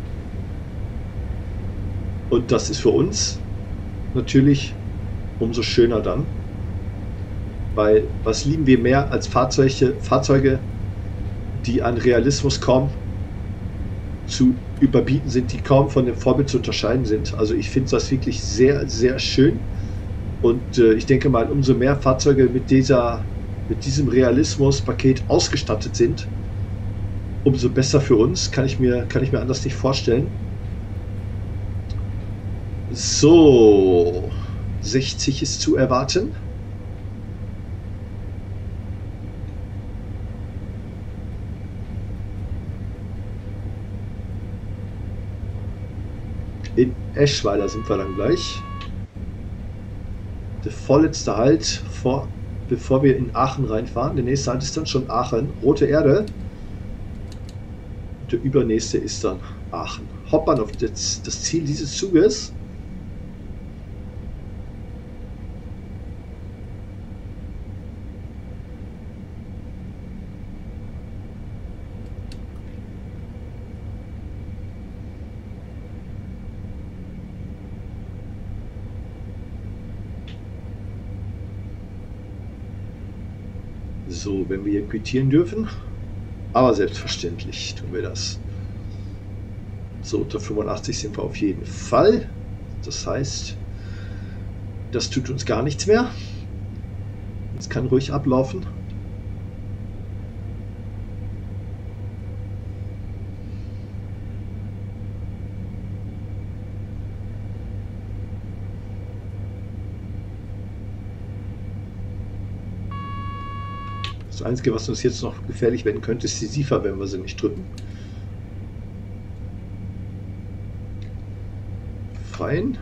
Und das ist für uns natürlich umso schöner dann. Weil was lieben wir mehr als Fahrzeuge, die an Realismus kaum zu überbieten sind, die kaum von dem Vorbild zu unterscheiden sind. Also ich finde das wirklich sehr, sehr schön. Und ich denke mal, umso mehr Fahrzeuge mit diesem Realismus-Paket ausgestattet sind, umso besser für uns, kann ich mir anders nicht vorstellen. So, 60 ist zu erwarten. In Eschweiler sind wir dann gleich. Der vorletzte Halt, bevor wir in Aachen reinfahren. Der nächste Halt ist dann schon Aachen. Rote Erde. Der übernächste ist dann Aachen. Hauptbahnhof, das Ziel dieses Zuges. So, wenn wir hier quittieren dürfen. Aber selbstverständlich tun wir das. So, unter 85 sind wir auf jeden Fall. Das heißt, das tut uns gar nichts mehr. Es kann ruhig ablaufen. Das Einzige, was uns jetzt noch gefährlich werden könnte, ist die SIFA, wenn wir sie nicht drücken. Fein.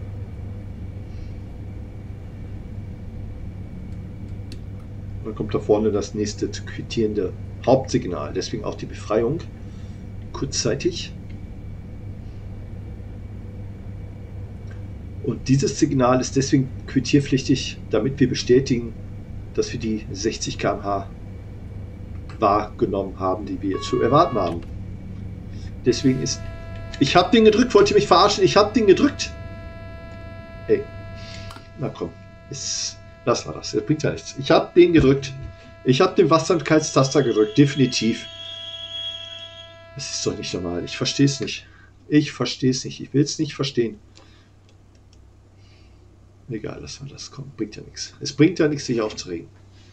Dann kommt da vorne das nächste zu quittierende Hauptsignal, deswegen auch die Befreiung kurzzeitig. Und dieses Signal ist deswegen quittierpflichtig, damit wir bestätigen, dass wir die 60 km/h wahrgenommen haben, die wir zu erwarten haben. Deswegen ist... Ich habe den gedrückt, wollt ihr mich verarschen? Ich habe den gedrückt. Ey, na komm, das war das. Das bringt ja nichts. Ich habe den gedrückt. Ich habe den Wachsamkeitstaster gedrückt, definitiv. Das ist doch nicht normal. Ich verstehe es nicht. Ich verstehe es nicht. Ich will es nicht verstehen. Egal, lassen wir das. Komm, bringt ja nichts. Es bringt ja nichts, sich aufzuregen.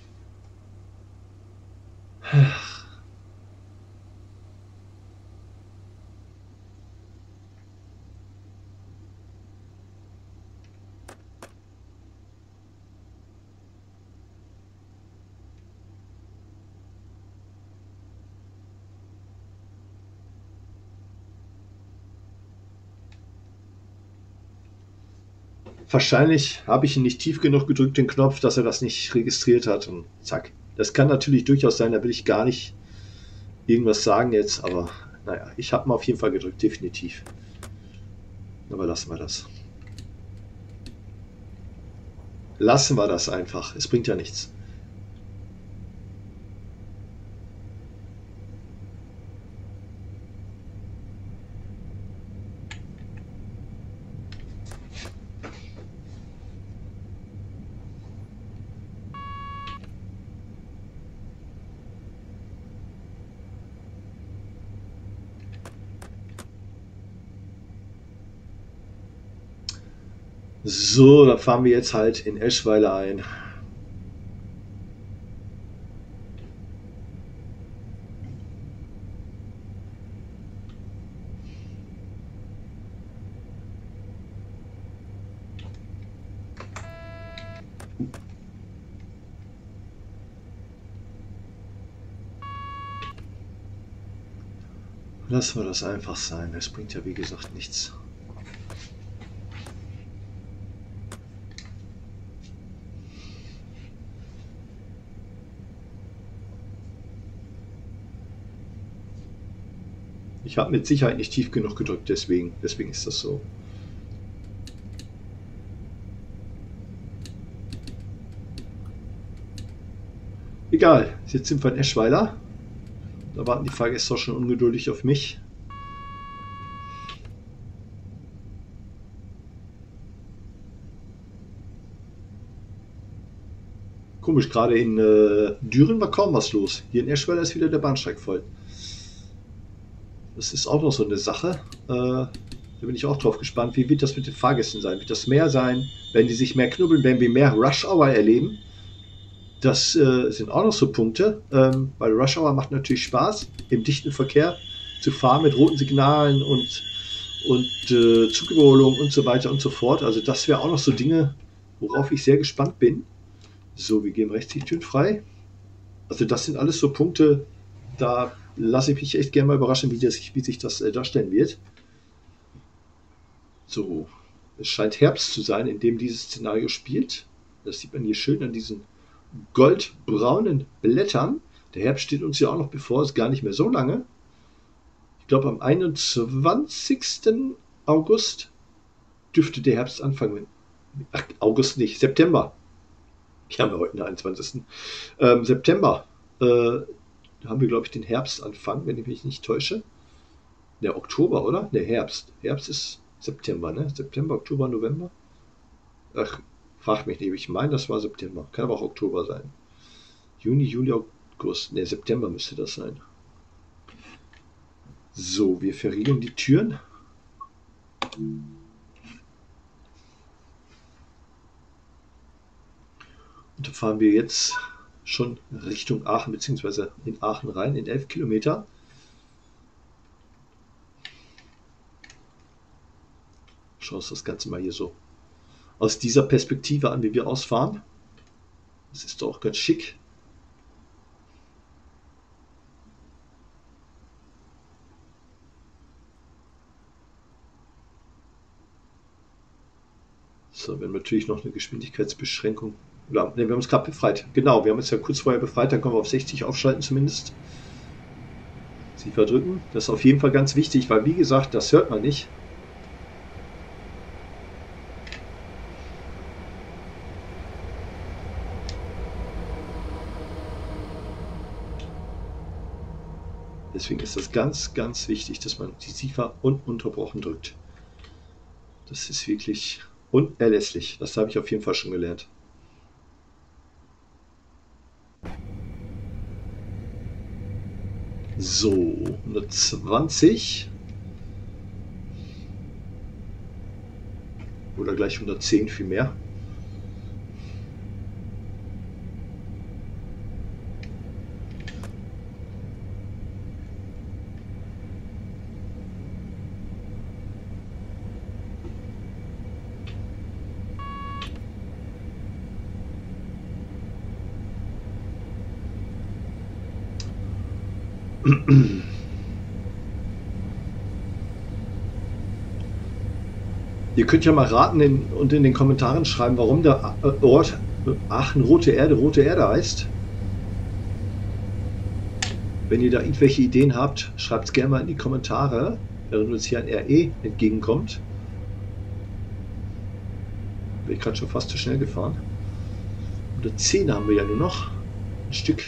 Wahrscheinlich habe ich ihn nicht tief genug gedrückt, den Knopf, dass er das nicht registriert hat. Und zack. Das kann natürlich durchaus sein, da will ich gar nicht irgendwas sagen jetzt, aber naja, ich habe ihn auf jeden Fall gedrückt, definitiv. Aber lassen wir das. Lassen wir das einfach. Es bringt ja nichts. So, da fahren wir jetzt halt in Eschweiler ein. Lassen wir das einfach sein. Es bringt ja wie gesagt nichts. Ich habe mit Sicherheit nicht tief genug gedrückt, deswegen ist das so. Egal, jetzt sind wir in Eschweiler. Da warten die Fahrgäste auch schon ungeduldig auf mich. Komisch, gerade in Düren war kaum was los. Hier in Eschweiler ist wieder der Bahnsteig voll. Das ist auch noch so eine Sache. Da bin ich auch drauf gespannt. Wie wird das mit den Fahrgästen sein? Wird das mehr sein? Werden die sich mehr knubbeln? Werden wir mehr Rush Hour erleben? Das sind auch noch so Punkte. Weil Rush Hour macht natürlich Spaß, im dichten Verkehr zu fahren mit roten Signalen und Zugüberholung und so weiter und so fort. Also das wäre auch noch so Dinge, worauf ich sehr gespannt bin. So, wir geben rechts die Türen frei. Also das sind alles so Punkte, da lasse ich mich echt gerne mal überraschen, wie sich das darstellen wird. So, es scheint Herbst zu sein, in dem dieses Szenario spielt. Das sieht man hier schön an diesen goldbraunen Blättern. Der Herbst steht uns ja auch noch bevor, ist gar nicht mehr so lange. Ich glaube, am 21. August dürfte der Herbst anfangen. Ach, August nicht, September. Wir haben ja heute den 21. September. Da haben wir, glaube ich, den Herbstanfang, wenn ich mich nicht täusche. Der Oktober, oder? Der Herbst. Herbst ist September, ne? September, Oktober, November. Ach, frag mich nicht. Ich meine, das war September. Kann aber auch Oktober sein. Juni, Juli, August. Ne, September müsste das sein. So, wir verriegeln die Türen. Und da fahren wir jetzt schon Richtung Aachen, beziehungsweise in Aachen rein, in 11 Kilometer. Schauen wir uns das Ganze mal hier so aus dieser Perspektive an, wie wir ausfahren. Das ist doch auch ganz schick. So, wir haben natürlich noch eine Geschwindigkeitsbeschränkung. Ja, ne, wir haben uns gerade befreit. Genau, wir haben uns ja kurz vorher befreit, dann können wir auf 60 aufschalten zumindest. Sie verdrücken. Das ist auf jeden Fall ganz wichtig, weil wie gesagt, das hört man nicht. Deswegen ist das ganz, ganz wichtig, dass man die SIFA ununterbrochen drückt. Das ist wirklich unerlässlich. Das habe ich auf jeden Fall schon gelernt. So, 120. Oder gleich 110 vielmehr. Ihr könnt ja mal raten und in den Kommentaren schreiben, warum der Ort Aachen Rote Erde heißt. Wenn ihr da irgendwelche Ideen habt, schreibt es gerne mal in die Kommentare, während uns hier ein RE entgegenkommt. Bin ich gerade schon fast zu schnell gefahren. 110 haben wir ja nur noch. Ein Stück.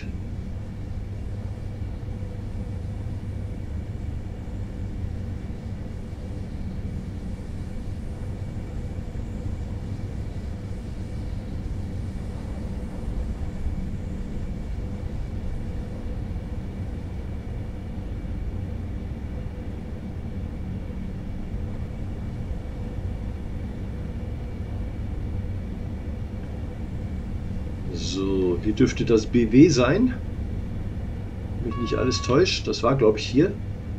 So, hier dürfte das BW sein. Wenn mich nicht alles täuscht. Das war, glaube ich, hier.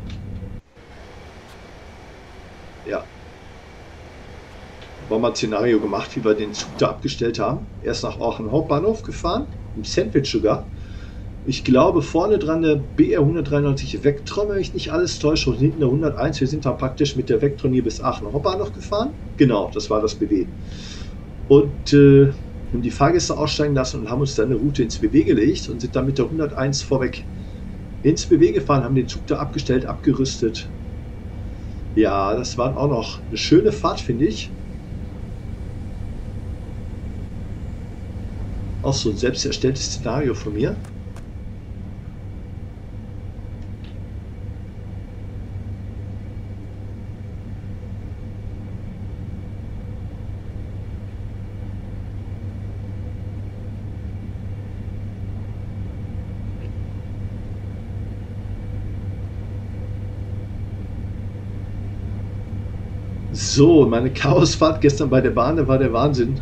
Ja. Da war mal ein Szenario gemacht, wie wir den Zug da abgestellt haben. Erst nach Aachen Hauptbahnhof gefahren, im Sandwich sogar. Ich glaube, vorne dran der BR 193 Vectron, wenn ich nicht alles täusche, und hinten der 101. Wir sind dann praktisch mit der Vectron hier bis Aachen Hauptbahnhof gefahren. Genau, das war das BW. Und haben die Fahrgäste aussteigen lassen und haben uns dann eine Route ins BW gelegt und sind dann mit der 101 vorweg ins BW gefahren, haben den Zug da abgestellt, abgerüstet. Ja, das war auch noch eine schöne Fahrt, finde ich. Auch so ein selbst erstelltes Szenario von mir. So, meine Chaosfahrt gestern bei der Bahn war der Wahnsinn.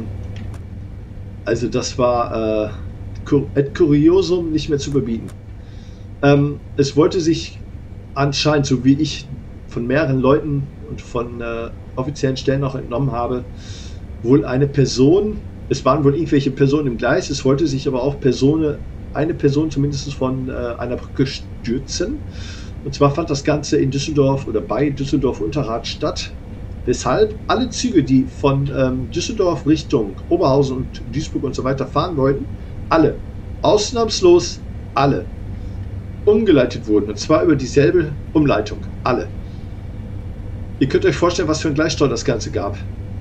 Also das war et curiosum nicht mehr zu überbieten. Es wollte sich anscheinend, so wie ich von mehreren Leuten und von offiziellen Stellen auch entnommen habe, wohl eine Person, es waren wohl irgendwelche Personen im Gleis, es wollte sich aber auch eine Person zumindest von einer Brücke stürzen. Und zwar fand das Ganze in Düsseldorf oder bei Düsseldorf Unterrad statt. weshalb alle Züge, die von Düsseldorf Richtung Oberhausen und Duisburg und so weiter fahren wollten, alle, ausnahmslos alle, umgeleitet wurden. Und zwar über dieselbe Umleitung. Alle. Ihr könnt euch vorstellen, was für ein Gleisstau das Ganze gab.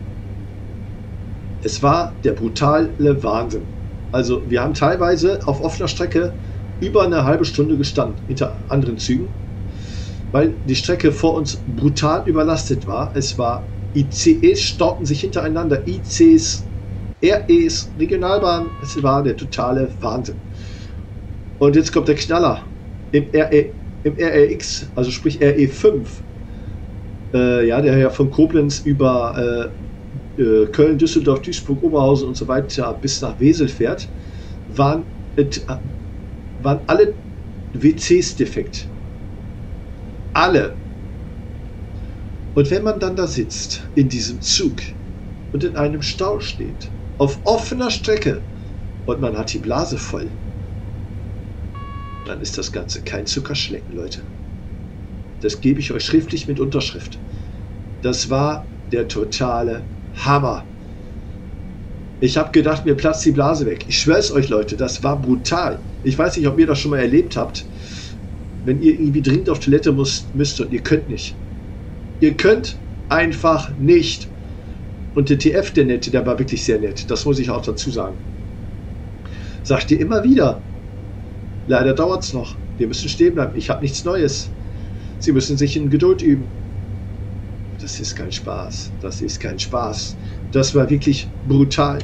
Es war der brutale Wahnsinn. Also wir haben teilweise auf offener Strecke über eine halbe Stunde gestanden hinter anderen Zügen, weil die Strecke vor uns brutal überlastet war. Es war ICEs stauten sich hintereinander, ICs, REs, Regionalbahnen. Es war der totale Wahnsinn. Und jetzt kommt der Knaller. Im REX, also sprich RE5, ja, der ja von Koblenz über Köln, Düsseldorf, Duisburg, Oberhausen und so weiter bis nach Wesel fährt, waren alle WCs defekt. Alle. Und wenn man dann da sitzt, in diesem Zug und in einem Stau steht, auf offener Strecke und man hat die Blase voll, dann ist das Ganze kein Zuckerschlecken, Leute. Das gebe ich euch schriftlich mit Unterschrift. Das war der totale Hammer. Ich habe gedacht, mir platzt die Blase weg. Ich schwöre es euch, Leute, das war brutal. Ich weiß nicht, ob ihr das schon mal erlebt habt. Wenn ihr irgendwie dringend auf Toilette müsst und ihr könnt nicht. Ihr könnt einfach nicht. Und der TF, der Nette, der war wirklich sehr nett. Das muss ich auch dazu sagen. Sagt ihr immer wieder. Leider dauert es noch. Wir müssen stehen bleiben. Ich habe nichts Neues. Sie müssen sich in Geduld üben. Das ist kein Spaß. Das ist kein Spaß. Das war wirklich brutal.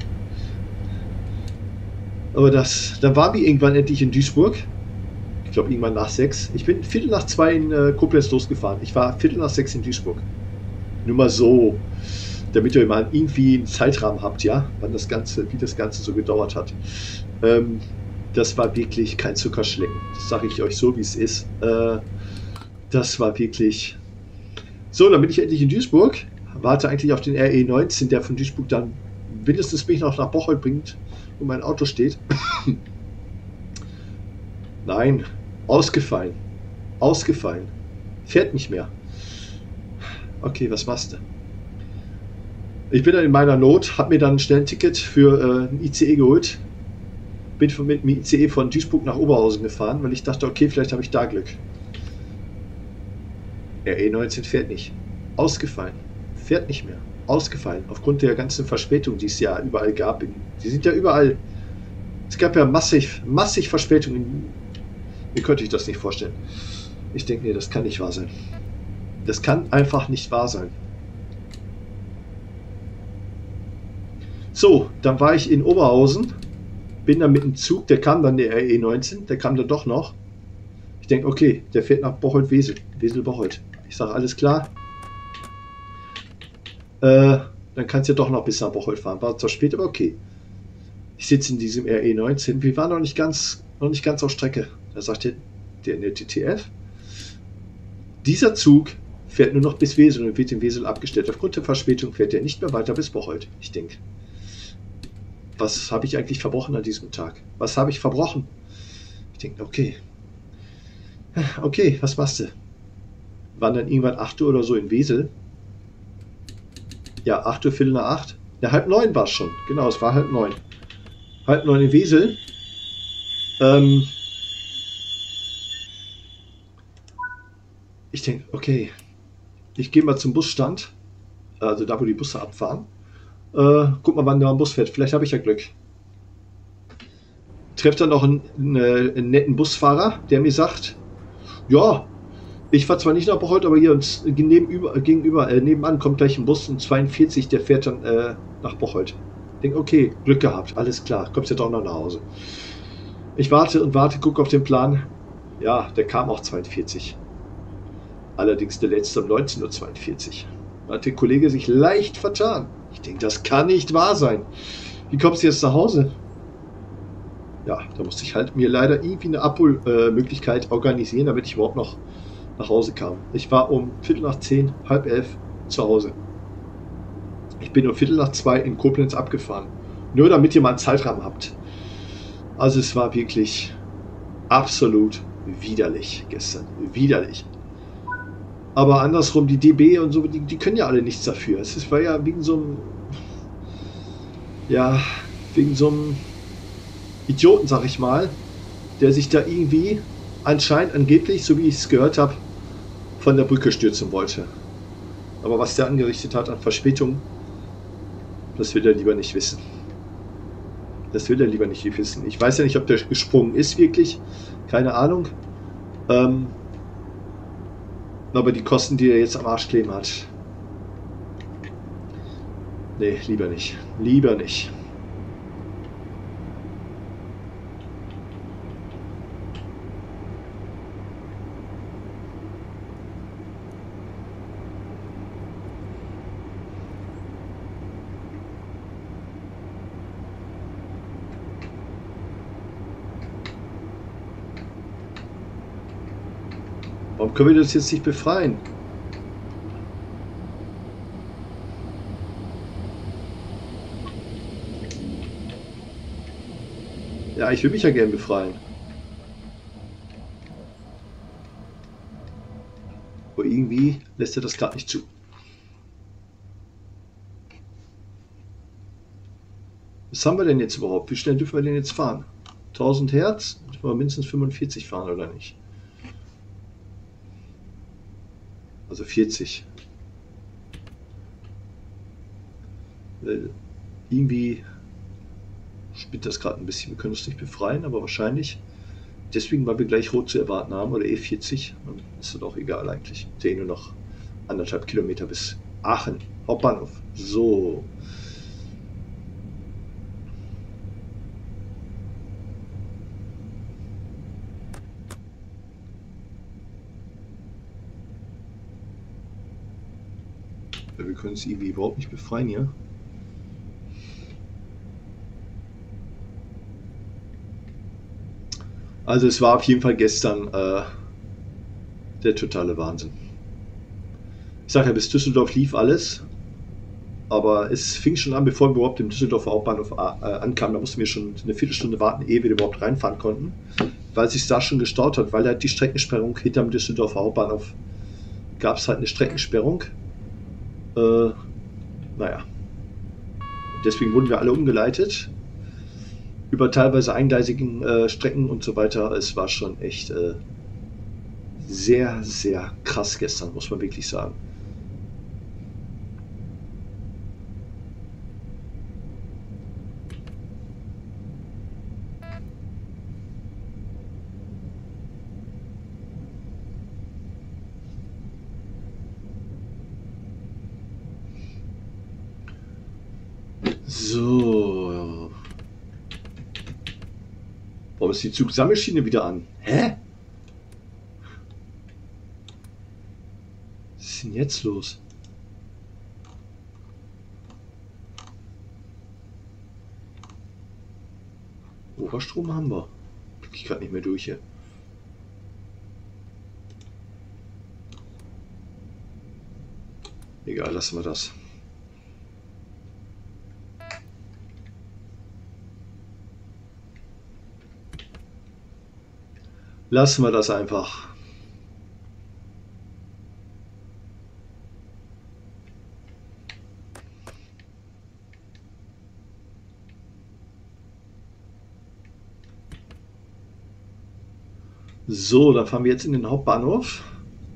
Aber dann waren wir irgendwann endlich in Duisburg. Ich glaube irgendwann nach 6. Ich bin 1:45 in Koblenz losgefahren. Ich war 5:45 in Duisburg. Nur mal so, damit ihr mal irgendwie einen Zeitrahmen habt, ja, wie das Ganze so gedauert hat. Das war wirklich kein Zuckerschlecken. Das sage ich euch so, wie es ist. Das war wirklich... So, dann bin ich endlich in Duisburg. Warte eigentlich auf den RE19, der von Duisburg dann mindestens mich noch nach Bocholt bringt, wo mein Auto steht. Nein, ausgefallen. Ausgefallen. Fährt nicht mehr. Okay, was machst du? Ich bin dann in meiner Not, habe mir dann schnell ein Ticket für ein ICE geholt. Bin mit dem ICE von Duisburg nach Oberhausen gefahren, weil ich dachte, okay, vielleicht habe ich da Glück. RE19 fährt nicht. Ausgefallen. Fährt nicht mehr. Ausgefallen. Aufgrund der ganzen Verspätung, die es ja überall gab. Die sind ja überall. Es gab ja massig Verspätungen. Ihr könnt euch das nicht vorstellen. Ich denke, nee, das kann nicht wahr sein. Das kann einfach nicht wahr sein. So, dann war ich in Oberhausen. Bin dann mit dem Zug, der kam dann, der RE19, der kam dann doch noch. Ich denke, okay, der fährt nach Bocholt-Wesel. Wesel-Bocholt. Ich sage, alles klar. Dann kannst du ja doch noch bis nach Bocholt fahren. War zwar spät, aber okay. Ich sitze in diesem RE19. Wir waren noch nicht ganz auf Strecke. Da sagt der TTF, dieser Zug fährt nur noch bis Wesel und wird in Wesel abgestellt. Aufgrund der Verspätung fährt er nicht mehr weiter bis Bocholt. Ich denke, was habe ich eigentlich verbrochen an diesem Tag? Was habe ich verbrochen? Ich denke, okay. Okay, was machst du? Waren dann irgendwann 8 Uhr oder so in Wesel. Ja, 8 Uhr, 7:45. Ja, 8:30 war es schon. Genau, es war 8:30. 8:30 in Wesel. Ich denke, okay, ich gehe mal zum Busstand. Also da, wo die Busse abfahren. Guck mal, wann der Bus fährt. Vielleicht habe ich ja Glück. Treffe dann noch einen netten Busfahrer, der mir sagt, ja, ich fahre zwar nicht nach Bocholt, aber hier uns nebenan kommt gleich ein Bus, ein 42, der fährt dann nach Bocholt. Ich denke, okay, Glück gehabt, alles klar, kommst ja doch noch nach Hause. Ich warte und warte, gucke auf den Plan. Ja, der kam auch 42. Allerdings der letzte um 19:42 Uhr. Da hat der Kollege sich leicht vertan. Ich denke, das kann nicht wahr sein. Wie kommst du jetzt nach Hause? Ja, da musste ich halt mir leider irgendwie eine Abholmöglichkeit organisieren, damit ich überhaupt noch nach Hause kam. Ich war um 10:45, 10:30 zu Hause. Ich bin um 1:45 in Koblenz abgefahren. Nur damit ihr mal einen Zeitrahmen habt. Also es war wirklich absolut widerlich gestern. Widerlich. Aber andersrum, die DB und so, die können ja alle nichts dafür. War ja wegen so einem, ja, wegen so einem Idioten, sag ich mal, der sich da irgendwie anscheinend angeblich, so wie ich es gehört habe, von der Brücke stürzen wollte. Aber was der angerichtet hat an Verspätung, das will er lieber nicht wissen. Das will er lieber nicht wissen. Ich weiß ja nicht, ob der gesprungen ist wirklich. Keine Ahnung. Aber die Kosten, die er jetzt am Arsch kleben hat. Nee, lieber nicht. Lieber nicht. Warum können wir das jetzt nicht befreien? Ja, ich will mich ja gern befreien. Aber irgendwie lässt er das gerade nicht zu. Was haben wir denn jetzt überhaupt? Wie schnell dürfen wir denn jetzt fahren? 1000 Hertz? Dürfen wir mindestens 45 fahren oder nicht? Also 40. Irgendwie spielt das gerade ein bisschen. Wir können uns nicht befreien, aber wahrscheinlich deswegen, weil wir gleich rot zu erwarten haben oder E40. Dann ist das auch egal eigentlich. Sehen nur noch 1,5 Kilometer bis Aachen, Hauptbahnhof. So. Wir können es irgendwie überhaupt nicht befreien hier. Also es war auf jeden Fall gestern der totale Wahnsinn. Ich sage ja, bis Düsseldorf lief alles, aber es fing schon an, bevor wir überhaupt im Düsseldorfer Hauptbahnhof ankamen. Da mussten wir schon eine Viertelstunde warten, ehe wir überhaupt reinfahren konnten, weil es sich da schon gestaut hat, weil halt die Streckensperrung hinterm Düsseldorfer Hauptbahnhof gab es halt eine Streckensperrung. Naja. Deswegen wurden wir alle umgeleitet über teilweise eingleisigen Strecken und so weiter. Es war schon echt sehr, sehr krass gestern, muss man wirklich sagen. So. Warum ist die Zugsammelschiene wieder an? Hä? Was ist denn jetzt los? Oberstrom haben wir. Krieg ich gerade nicht mehr durch hier. Egal, lassen wir das. Lassen wir das einfach. So, dann fahren wir jetzt in den Hauptbahnhof.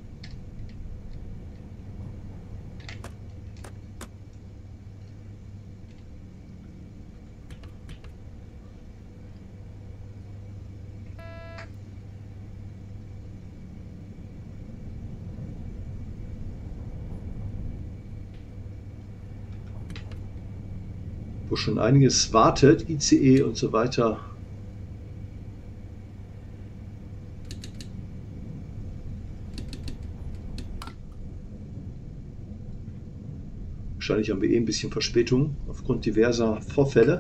Wo schon einiges wartet, ICE und so weiter. Wahrscheinlich haben wir ein bisschen Verspätung aufgrund diverser Vorfälle.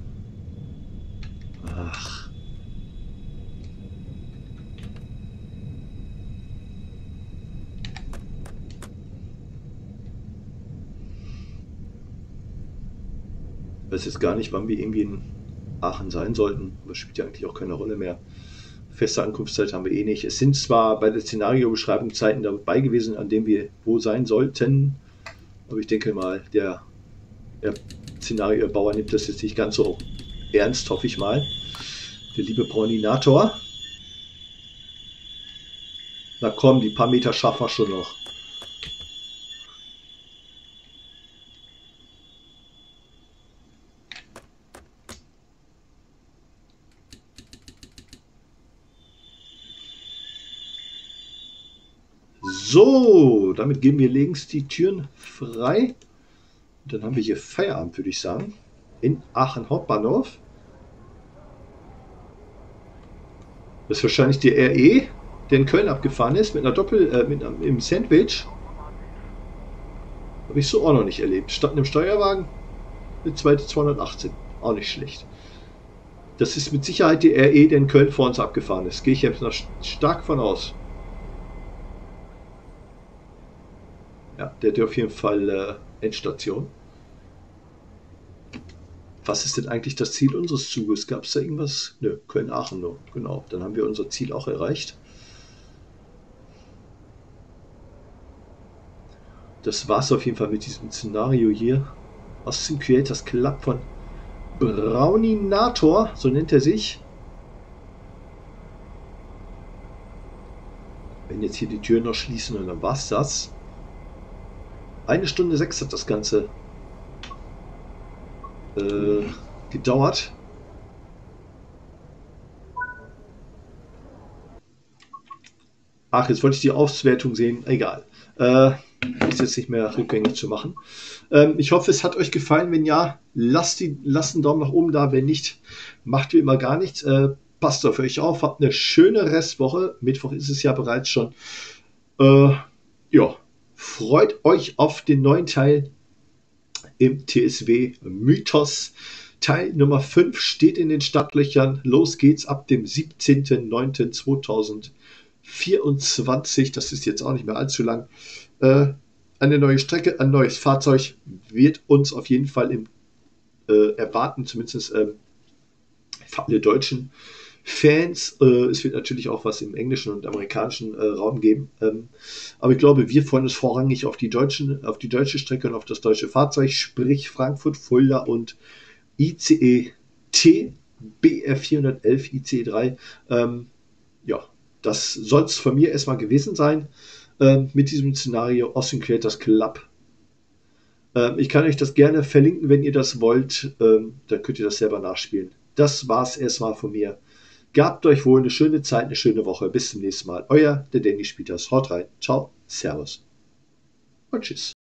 Ach. Ich weiß jetzt gar nicht, wann wir irgendwie in Aachen sein sollten. Aber das spielt ja eigentlich auch keine Rolle mehr. Feste Ankunftszeit haben wir eh nicht. Es sind zwar bei der Szenariobeschreibung Zeiten dabei gewesen, an denen wir wo sein sollten, aber ich denke mal, der Szenariobauer nimmt das jetzt nicht ganz so ernst, hoffe ich mal. Der liebe Broninator. Na komm, die paar Meter schaffen wir schon noch. So, damit geben wir links die Türen frei. Und dann haben wir hier Feierabend, würde ich sagen. In Aachen Hauptbahnhof. Das ist wahrscheinlich der RE, der in Köln abgefahren ist, mit einer im Sandwich. Habe ich so auch noch nicht erlebt. Statt einem Steuerwagen eine zweite 218. Auch nicht schlecht. Das ist mit Sicherheit der RE, der in Köln vor uns abgefahren ist. Gehe ich jetzt noch stark von aus. Ja, der hat auf jeden Fall Endstation. Was ist denn eigentlich das Ziel unseres Zuges? Gab es da irgendwas? Nö, Köln-Aachen nur. Genau, dann haben wir unser Ziel auch erreicht. Das war es auf jeden Fall mit diesem Szenario hier. Austin Creators Club von Browninator, so nennt er sich. Wenn jetzt hier die Türen noch schließen und dann war es das. 1 Stunde 6 hat das Ganze gedauert. Ach, jetzt wollte ich die Auswertung sehen. Egal. Ist jetzt nicht mehr rückgängig zu machen. Ich hoffe, es hat euch gefallen. Wenn ja, lasst einen Daumen nach oben da. Wenn nicht, macht wie immer gar nichts. Passt auf euch auf. Habt eine schöne Restwoche. Mittwoch ist es ja bereits schon. Ja, freut euch auf den neuen Teil im TSW Mythos. Teil Nummer 5 steht in den Startlöchern. Los geht's ab dem 17.09.2024. Das ist jetzt auch nicht mehr allzu lang. Eine neue Strecke, ein neues Fahrzeug wird uns auf jeden Fall erwarten, zumindest für alle deutschen Fans. Es wird natürlich auch was im englischen und amerikanischen Raum geben. Aber ich glaube, wir freuen uns vorrangig auf die deutsche Strecke und auf das deutsche Fahrzeug, sprich Frankfurt, Fulda und ICE T, BR 411 ICE 3. Ja, das soll es von mir erstmal gewesen sein mit diesem Szenario Austin Creators Club. Ich kann euch das gerne verlinken, wenn ihr das wollt. Dann könnt ihr das selber nachspielen. Das war's erstmal von mir. Gehabt euch wohl eine schöne Zeit, eine schöne Woche. Bis zum nächsten Mal. Euer, der Danny Spieters. Haut rein. Ciao, Servus und Tschüss.